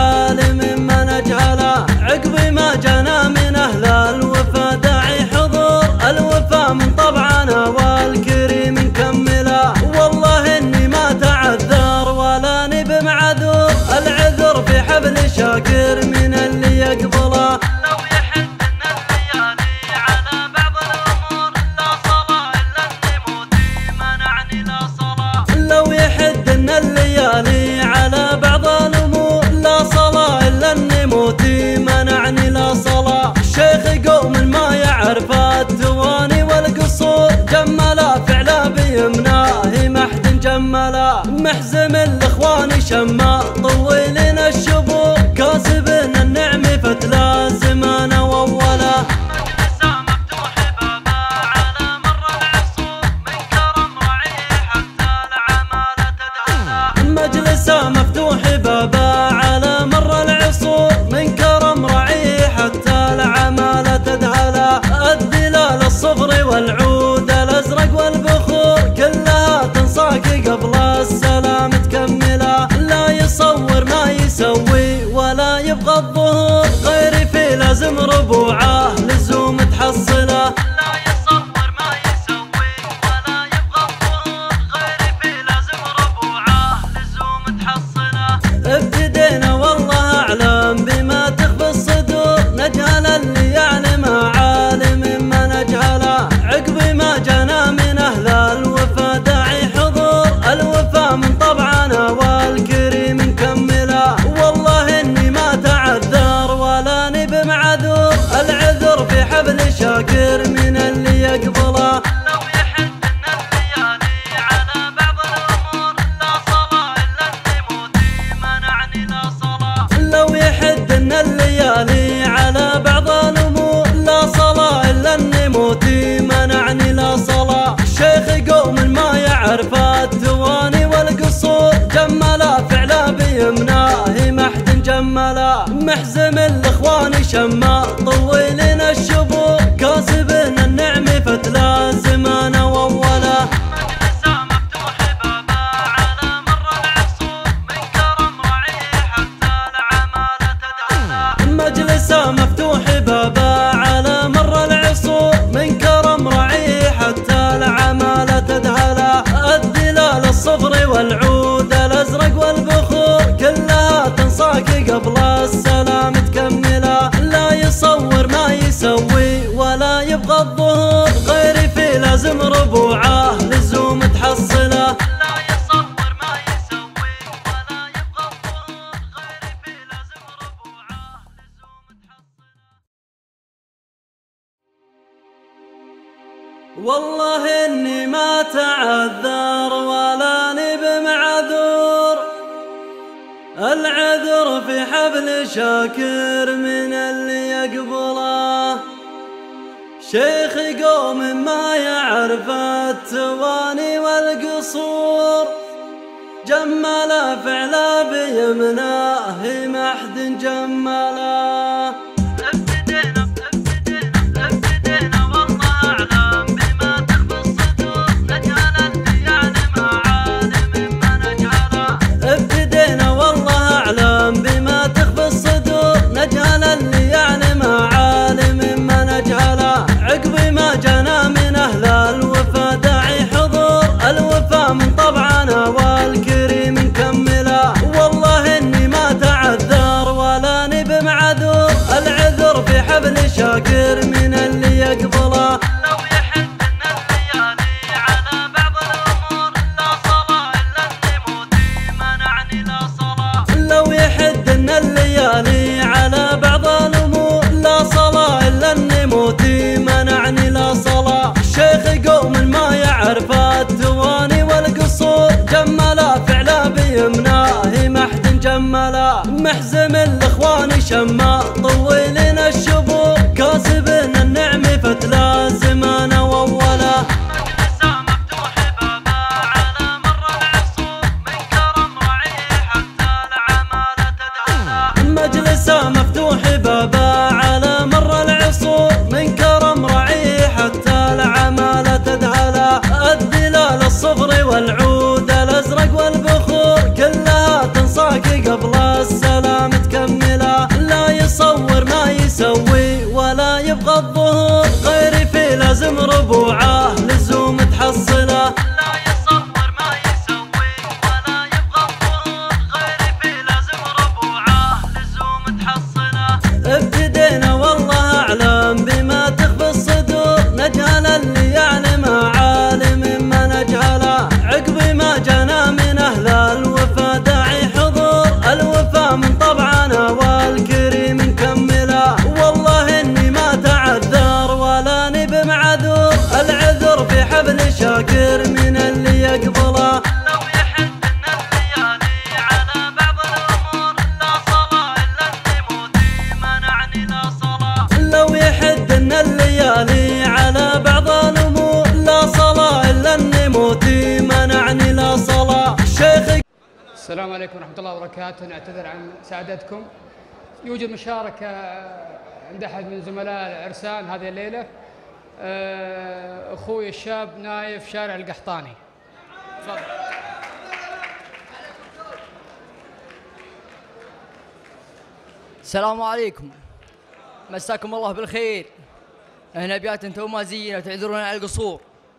عالم ما نجهله. عقب ما جانا من أهل الوفا داعي حضور، الوفا من طبعنا والكريم نكمله. والله إني ما تعذر ولا نب معذور، العذر في حبل شاكر من اللي يقبله. لو يحدنا الليالي على بعض الأمور، لا صلاة إلا النموت منعني لا صلاة. لو يحدنا الليالي على بعض الأمور، لا صلاة إلا النموت منعني لا صلاة. شيخ قوم ما يعرف التواني والقصور، جملا فعلا بيمناه ما حد جملا. محزم الاخوان شما طويلنا الشبور، كاسبنا النعم فتلا زمان واولا. مجلسه مفتوح بابا على مر العصور، من كرم رعيه حتى العمالة تدعى. مجلسه مفتوح بابا على مر العصور، من كرم رعيه حتى العمالة تدهلا. الدلال الصفر والعود الازرق والبخور، كلها تنصاك قبل السلام تكمله. لا يصور ما يسوي ولا يبغى الظهور، غير في لازم ربوعه لزوم تحصله. لا يصور ما يسوي ولا يبغى الظهور، غير في لازم ربوعه لزوم تحصله. ابتدينا والله أعلم بما تخفي الصدور، نجهل اللي يعلم عالم ما نجهله. عقب ما جانا من أهل الوفا داعي حضور، الوفا من طبعنا والكريم نكمله. والله إني ما تعذر ولا نب معذور، العذر في حبل شاكر من اللي يقبله. لو يحدنا الليالي على بعض الأمور، لا صلاة إلا النموت منعني لا صلاة. لو يحدنا الليالي على بعض الأمور، لا صلاة إلا النموت منعني لا صلاة. شيخ قوم ما يعرف التواني والقصور، جملا فعلا بيمناه ما حد جملا. محزم الاخوان شما طويلنا الشبور، كاسبنا النعم فتلا زمان واولا. مجلسه مفتوح بابا على مر العصور، من كرم رعيه حتى العمالة تدعى. مجلسه مفتوح بابا على مر العصور، من كرم رعيه حتى العمالة تدهلا. الدلال الصفر والعود الازرق والبخور، كلها تنصاك قبل السلام تكمله. لا يصور ما يسوي ولا يبغى الظهور، غير في لازم ربوعه لزوم تحصله. لا يصور ما يسوي ولا يبغى الظهور، غير في لازم ربوعه لزوم تحصله. والله إني ما تعذر ولا نب معذور، العذر في حبل شاكر من اللي يقبله. شيخ قوم ما يعرف التواني والقصور، جمل فعلا بيمناه ما حد جمله. ابتدينا ابتدينا ابتدينا والله اعلم بما تخفي الصدور، نجهل اللي يعلم عالم ما نجهله. ابتدينا والله اعلم بما تخفي الصدور، نجهل اللي يعلم عالم ما نجهله. عقب ما جانا من اهل الوفا داعي حضور، الوفا من طبعنا والكريم نكمله. والله اني ما تعذر ولا نب معذور، العذر في حبل شاكر من اللي يقبله. لو يحدنا الليالي على بعض الامور، لا صلاة الا النموت منعني لا صلاة. لو يحدنا الليالي على بعض الامور، لا صلاة الا النموت منعني لا صلاة. شيخ قوم ما يعرف التواني والقصور، جملا فعلا بيمناه ما حد جملا. محزم الاخوان شما طويلين الشبور، كاسبن النعم فتلا زمان واولا. مجلسه مفتوح بابا على مر العصور، من كرم رعيه حتى العمالة تدعى. مجلسه مفتوح بابا على مر العصور، من كرم رعيه حتى العمالة تدهلا. الدلال الصفر والعود الازرق والبخور، كلها تنصاك قبل السلام تكمله. لا يصور ما يسوي ولا يبغى الظهور، غير في لازم ربوعه لزوم تحصله. لا يصور ما يسوي ولا يبغى الظهور، غير في لازم ربوعه لزوم تحصله. ابتدينا والله اعلم بما تخفي الصدور، نجهل اللي يعلم عالم ما نجهله. عقب ما جانا من اهل الوفا داعي حضور، الوفا من طبعنا والكريم نكمله. والله اني ما تعذر ولا نب معذور، العذر في حبل شاكر من اللي يقبله. لو يحدنا الليالي على بعض الامور، لا صلاة الا النموت منعني لا صلاة. لو يحدنا الليالي على بعض الامور، لا صلاة الا النموت منعني لا صلاة. شيخ السلام عليكم ورحمة الله وبركاته. نعتذر عن سعادتكم. يوجد مشاركة عند أحد من زملاء العرسان هذه الليلة، آه، أخوي الشاب نايف شارع القحطاني. تفضل. السلام عليكم، مساكم الله بالخير. هنا ابيات انتم ما زينا وتعذرون على القصور.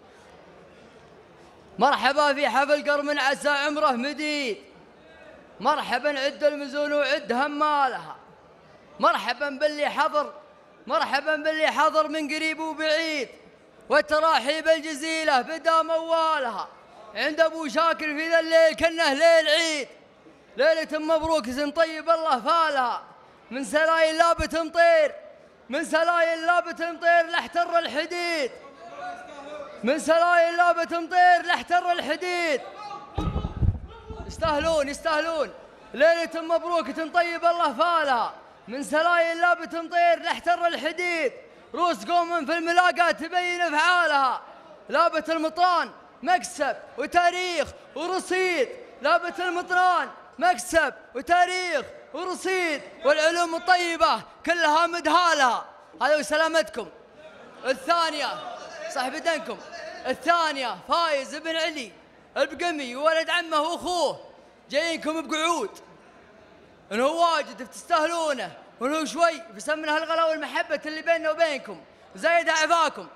مرحبا في حفل قرم عسى عمره مديد، مرحبا عد المزون وعد همالها، مرحبا باللي حضر مرحبا باللي حضر من قريب وبعيد، والتراحيب الجزيلة بدا موالها عند ابو شاكر في ذا الليل كنه ليل عيد. ليلة مبروك زين طيب الله فالها، من سلايل لا بتمطير من سلايل لا بتمطير لاحتر الحديد، من سلايل لا بتمطير لاحتر الحديد. يستاهلون يستاهلون. ليلة مبروك تنطيب الله فالها، من سلايل لا بتمطير لاحتر الحديد. روس قوم في الملاقاة تبين افعالها، لابة المطران مكسب وتاريخ ورصيد، لابة المطران مكسب وتاريخ ورصيد، والعلوم الطيبة كلها مدهالها. هذا وسلامتكم. الثانية صاحب دنكم. الثانية فايز بن علي البقمي وولد عمه واخوه، جايينكم بقعود. انه واجد بتستاهلونه، وانه شوي بسمنها الغلا والمحبة اللي بيننا وبينكم، زايد عفاكم.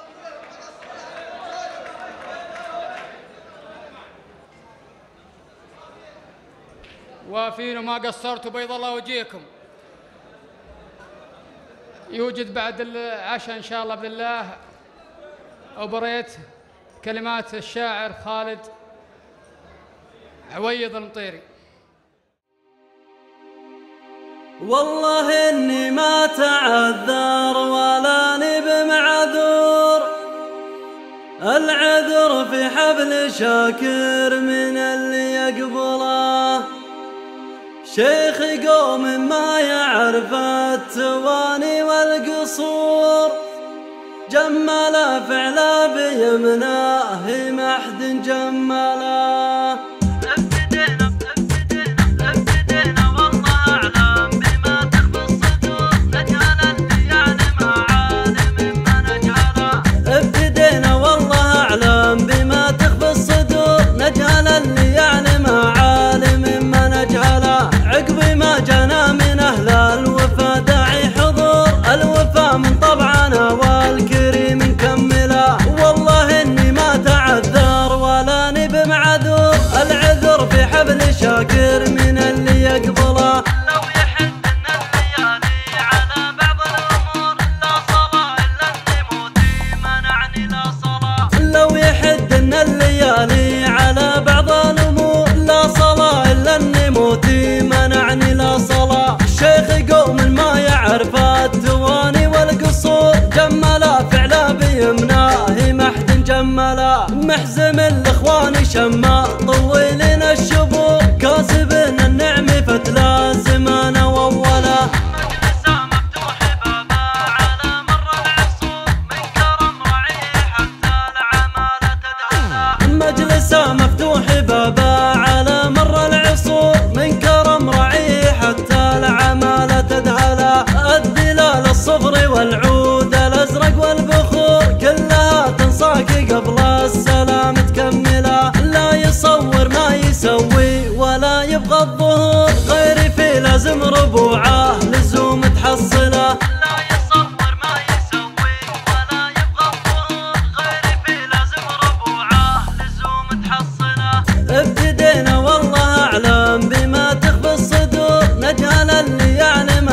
وافين وما قصرتوا بيض الله وجيكم. يوجد بعد العشاء إن شاء الله بإذن الله أوبريت كلمات الشاعر خالد عويض المطيري. والله إني ما تعذر ولا نب معذور، العذر في حبل شاكر من اللي يقبله. شيخ قوم ما يعرف التواني والقصور، جملا فعلا بيمناه ما حد جملا. ابتدينا ابتدينا ابتدينا والله أعلم بما تخفي الصدور نجهل اللي يعلم عالم ما نجهله. ابتدينا والله أعلم بما تخفي الصدور نجهل اللي يعلم عالم ما نجهله. عقب ما جانا من أهل الوفا داعي حضور الوفا من طبعنا والكريم نكمله. والله إني ما تعذر ولا نب معذور العذر في حبل شاكر من اللي يقبله. لو يحدنا الليالي على بعض الأمور لا صلاة إلا النموت منعني لا صلاة. لو يحدنا الليالي على بعض الأمور لا صلاة إلا النموت منعني لا صلاة. الشيخ قوم ما يعرف التواني والقصور جملا فعلا بيمناه ما حد جملا. محزم الاخوان شما طويلنا الشبور كاسبنا النعم فتلا زمان واولا. مجلسه مفتوح بابا على مر العصور من كرم رعيه حتى العمالة تدعى. مجلسه مفتوح بابا على مر العصور من كرم رعيه حتى العمالة تدهلا. الدلال الصفر والعود الازرق والبخور كلها تنصاك قبل السلام تكمله. لا يصور ما يسوي ولا يبغى الظهور غير في لازم ربوعه لزوم تحصله. لا يصور ما يسوي ولا يبغى الظهور غير في لازم ربوعه لزوم تحصله. ابتدينا والله أعلم بما تخفي الصدور نجهل اللي يعلم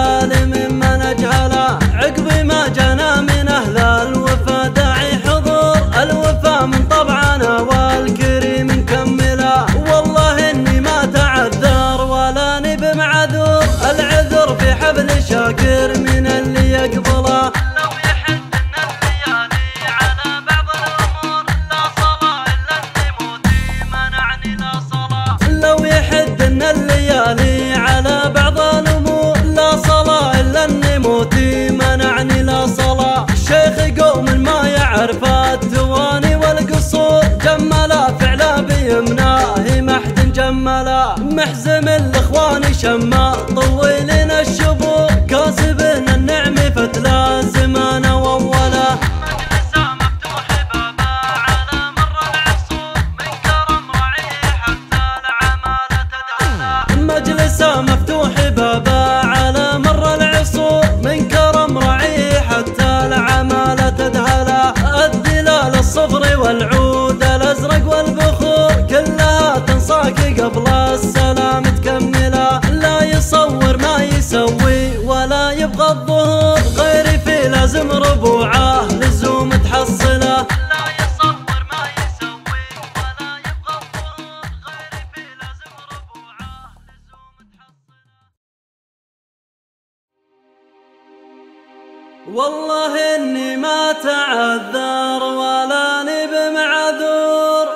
عالم ما نجهله. عقب ما جانا من أهل الوفا داعي حضور الوفا من طبعنا والكريم نكمله. والله إني ما تعذر ولا نب معذور العذر في حبل شاكر من اللي يقبله. لو يحدنا الليالي على بعض الأمور لا صلاة إلا النموت منعني لا صلاة. لو يحدنا الليالي على بعض الأمور لا صلاة إلا النموت منعني لا صلاة. الشيخ قوم ما يعرف التواني والقصور جملا فعلا بيمناه ما حد جملا. محزم الاخوان شما طويلنا الشبور كاسبنا النعم فتلا زمان واولا. مجلسه مفتوح بابا على مر العصور من كرم رعيه حتى العمالة تدعى. مجلسه مفتوح بابا على مر العصور من كرم رعيه حتى العمالة تدهلا. الدلال الصفر والعود الازرق والبخور كلها تنصاك قبل السلام تكمله. لا يصور ما يسوي ولا يبغى الظهور غير في لازم ربوعه لزوم تحصله. لا يصور ما يسوي ولا يبغى الظهور غير في لازم ربوعه لزوم تحصله. والله إني ما تعذر ولا نب معذور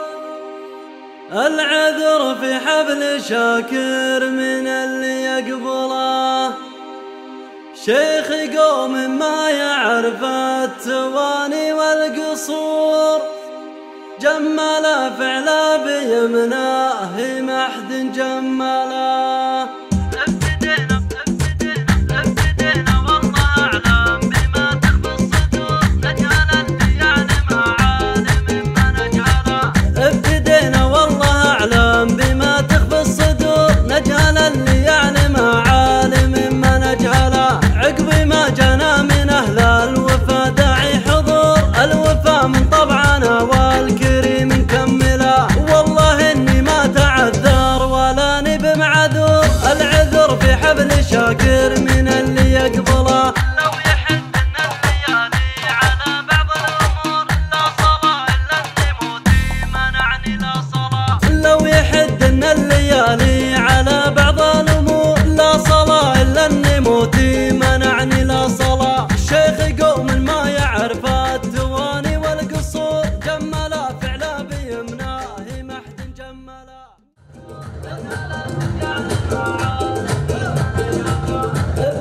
العذر في حبل شاكر من اللي يقبله. شيخ قوم ما يعرف التواني والقصور جملا فعلا بيمناه ما حد جملا. ابتدينا ابتدينا ابتدينا والله أعلم بما تخفي الصدور نجهل اللي يعلم عالم ما نجهله. ابتدينا والله أعلم بما تخفي الصدور نجهل اللي يعلم عالم ما نجهله. عقب ما جانا من أهل الوفا داعي حضور الوفا من طبعنا والكريم نكمله. والله إني ما تعذر ولا نب معذور العذر في حبل شاكر من اللي يقبله. لو يحدنا الليالي على بعض الأمور لا صلاة إلا النموت منعني لا صلاة. لو يحدنا الليالي على بعض الأمور لا صلاة إلا النموت منعني لا صلاة. الشيخ قوم ما يعرف التواني والقصور جملا فعلا بيمناه ما حد جملا.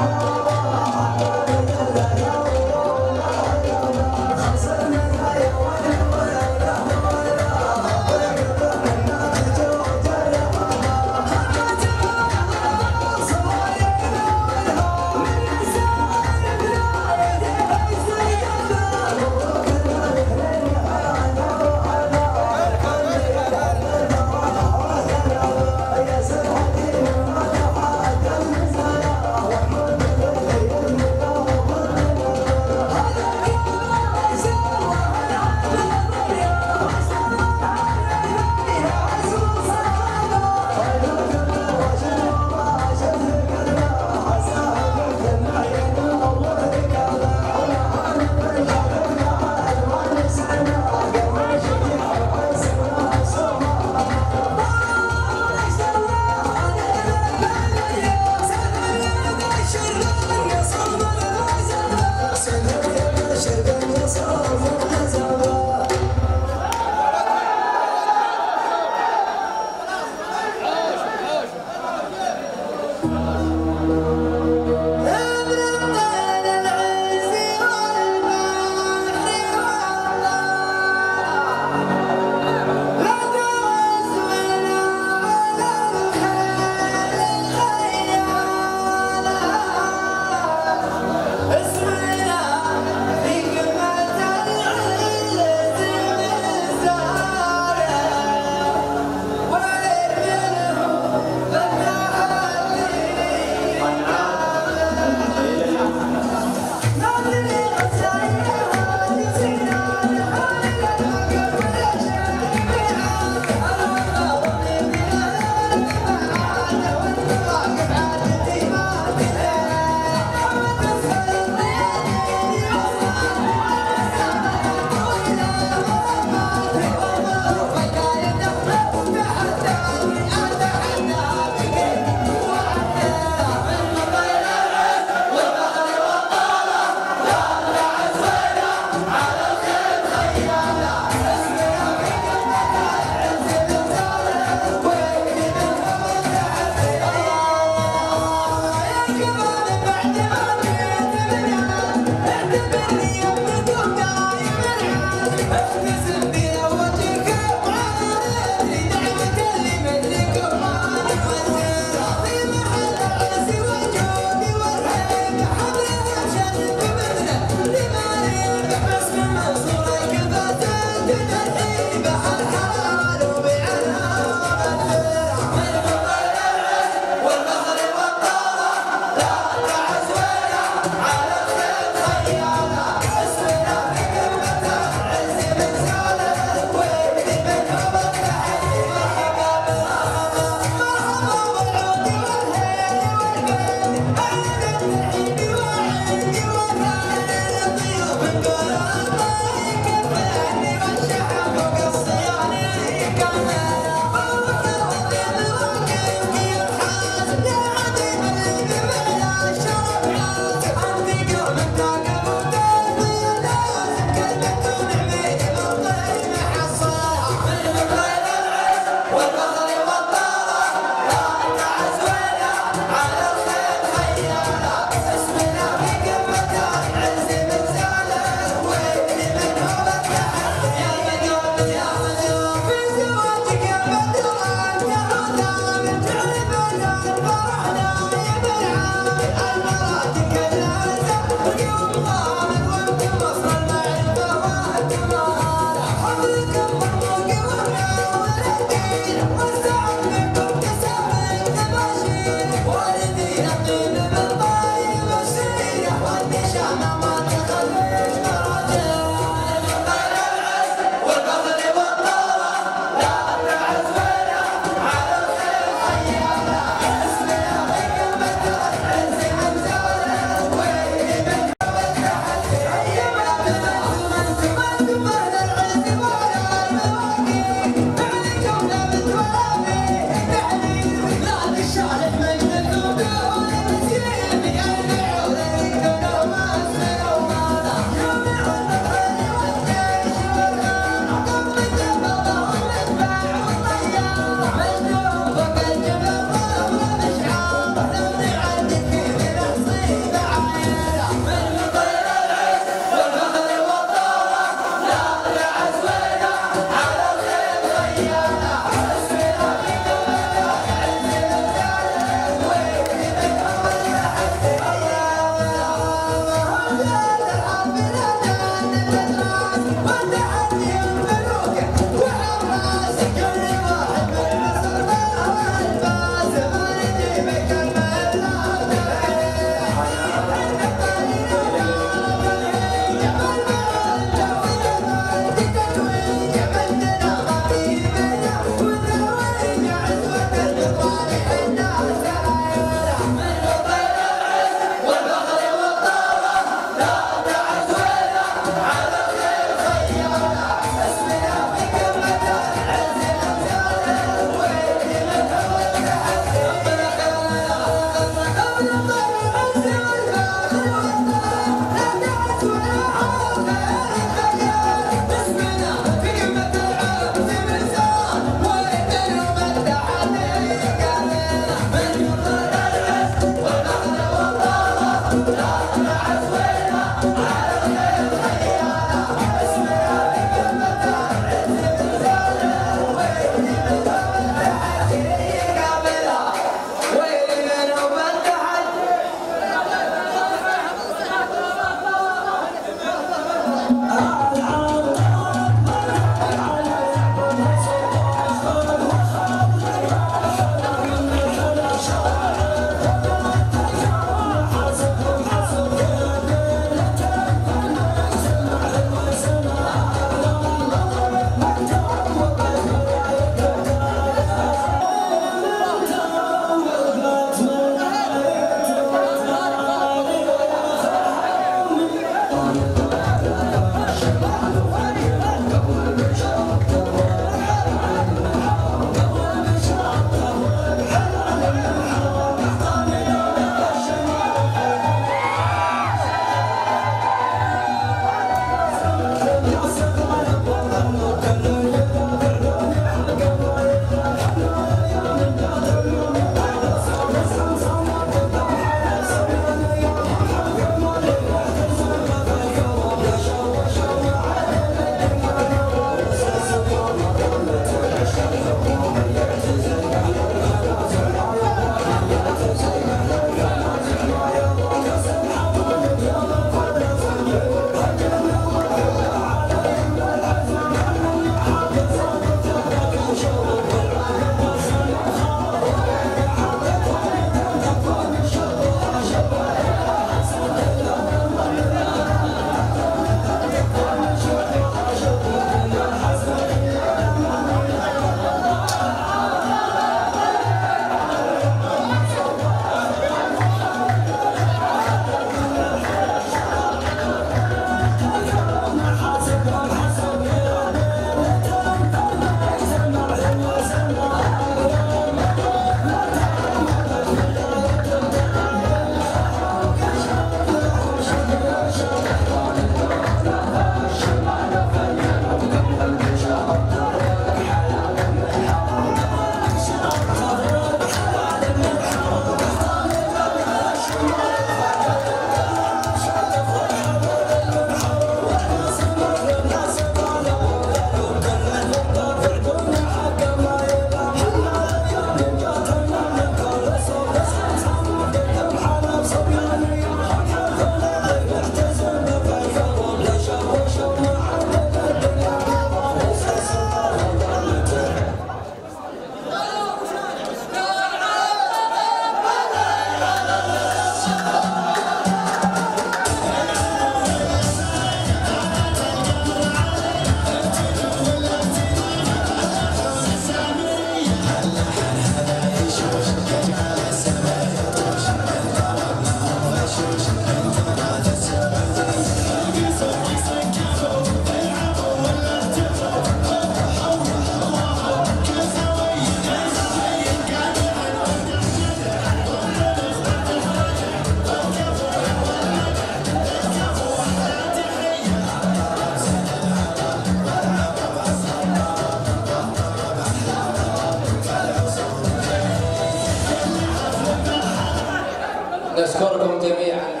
نشكركم جميعا.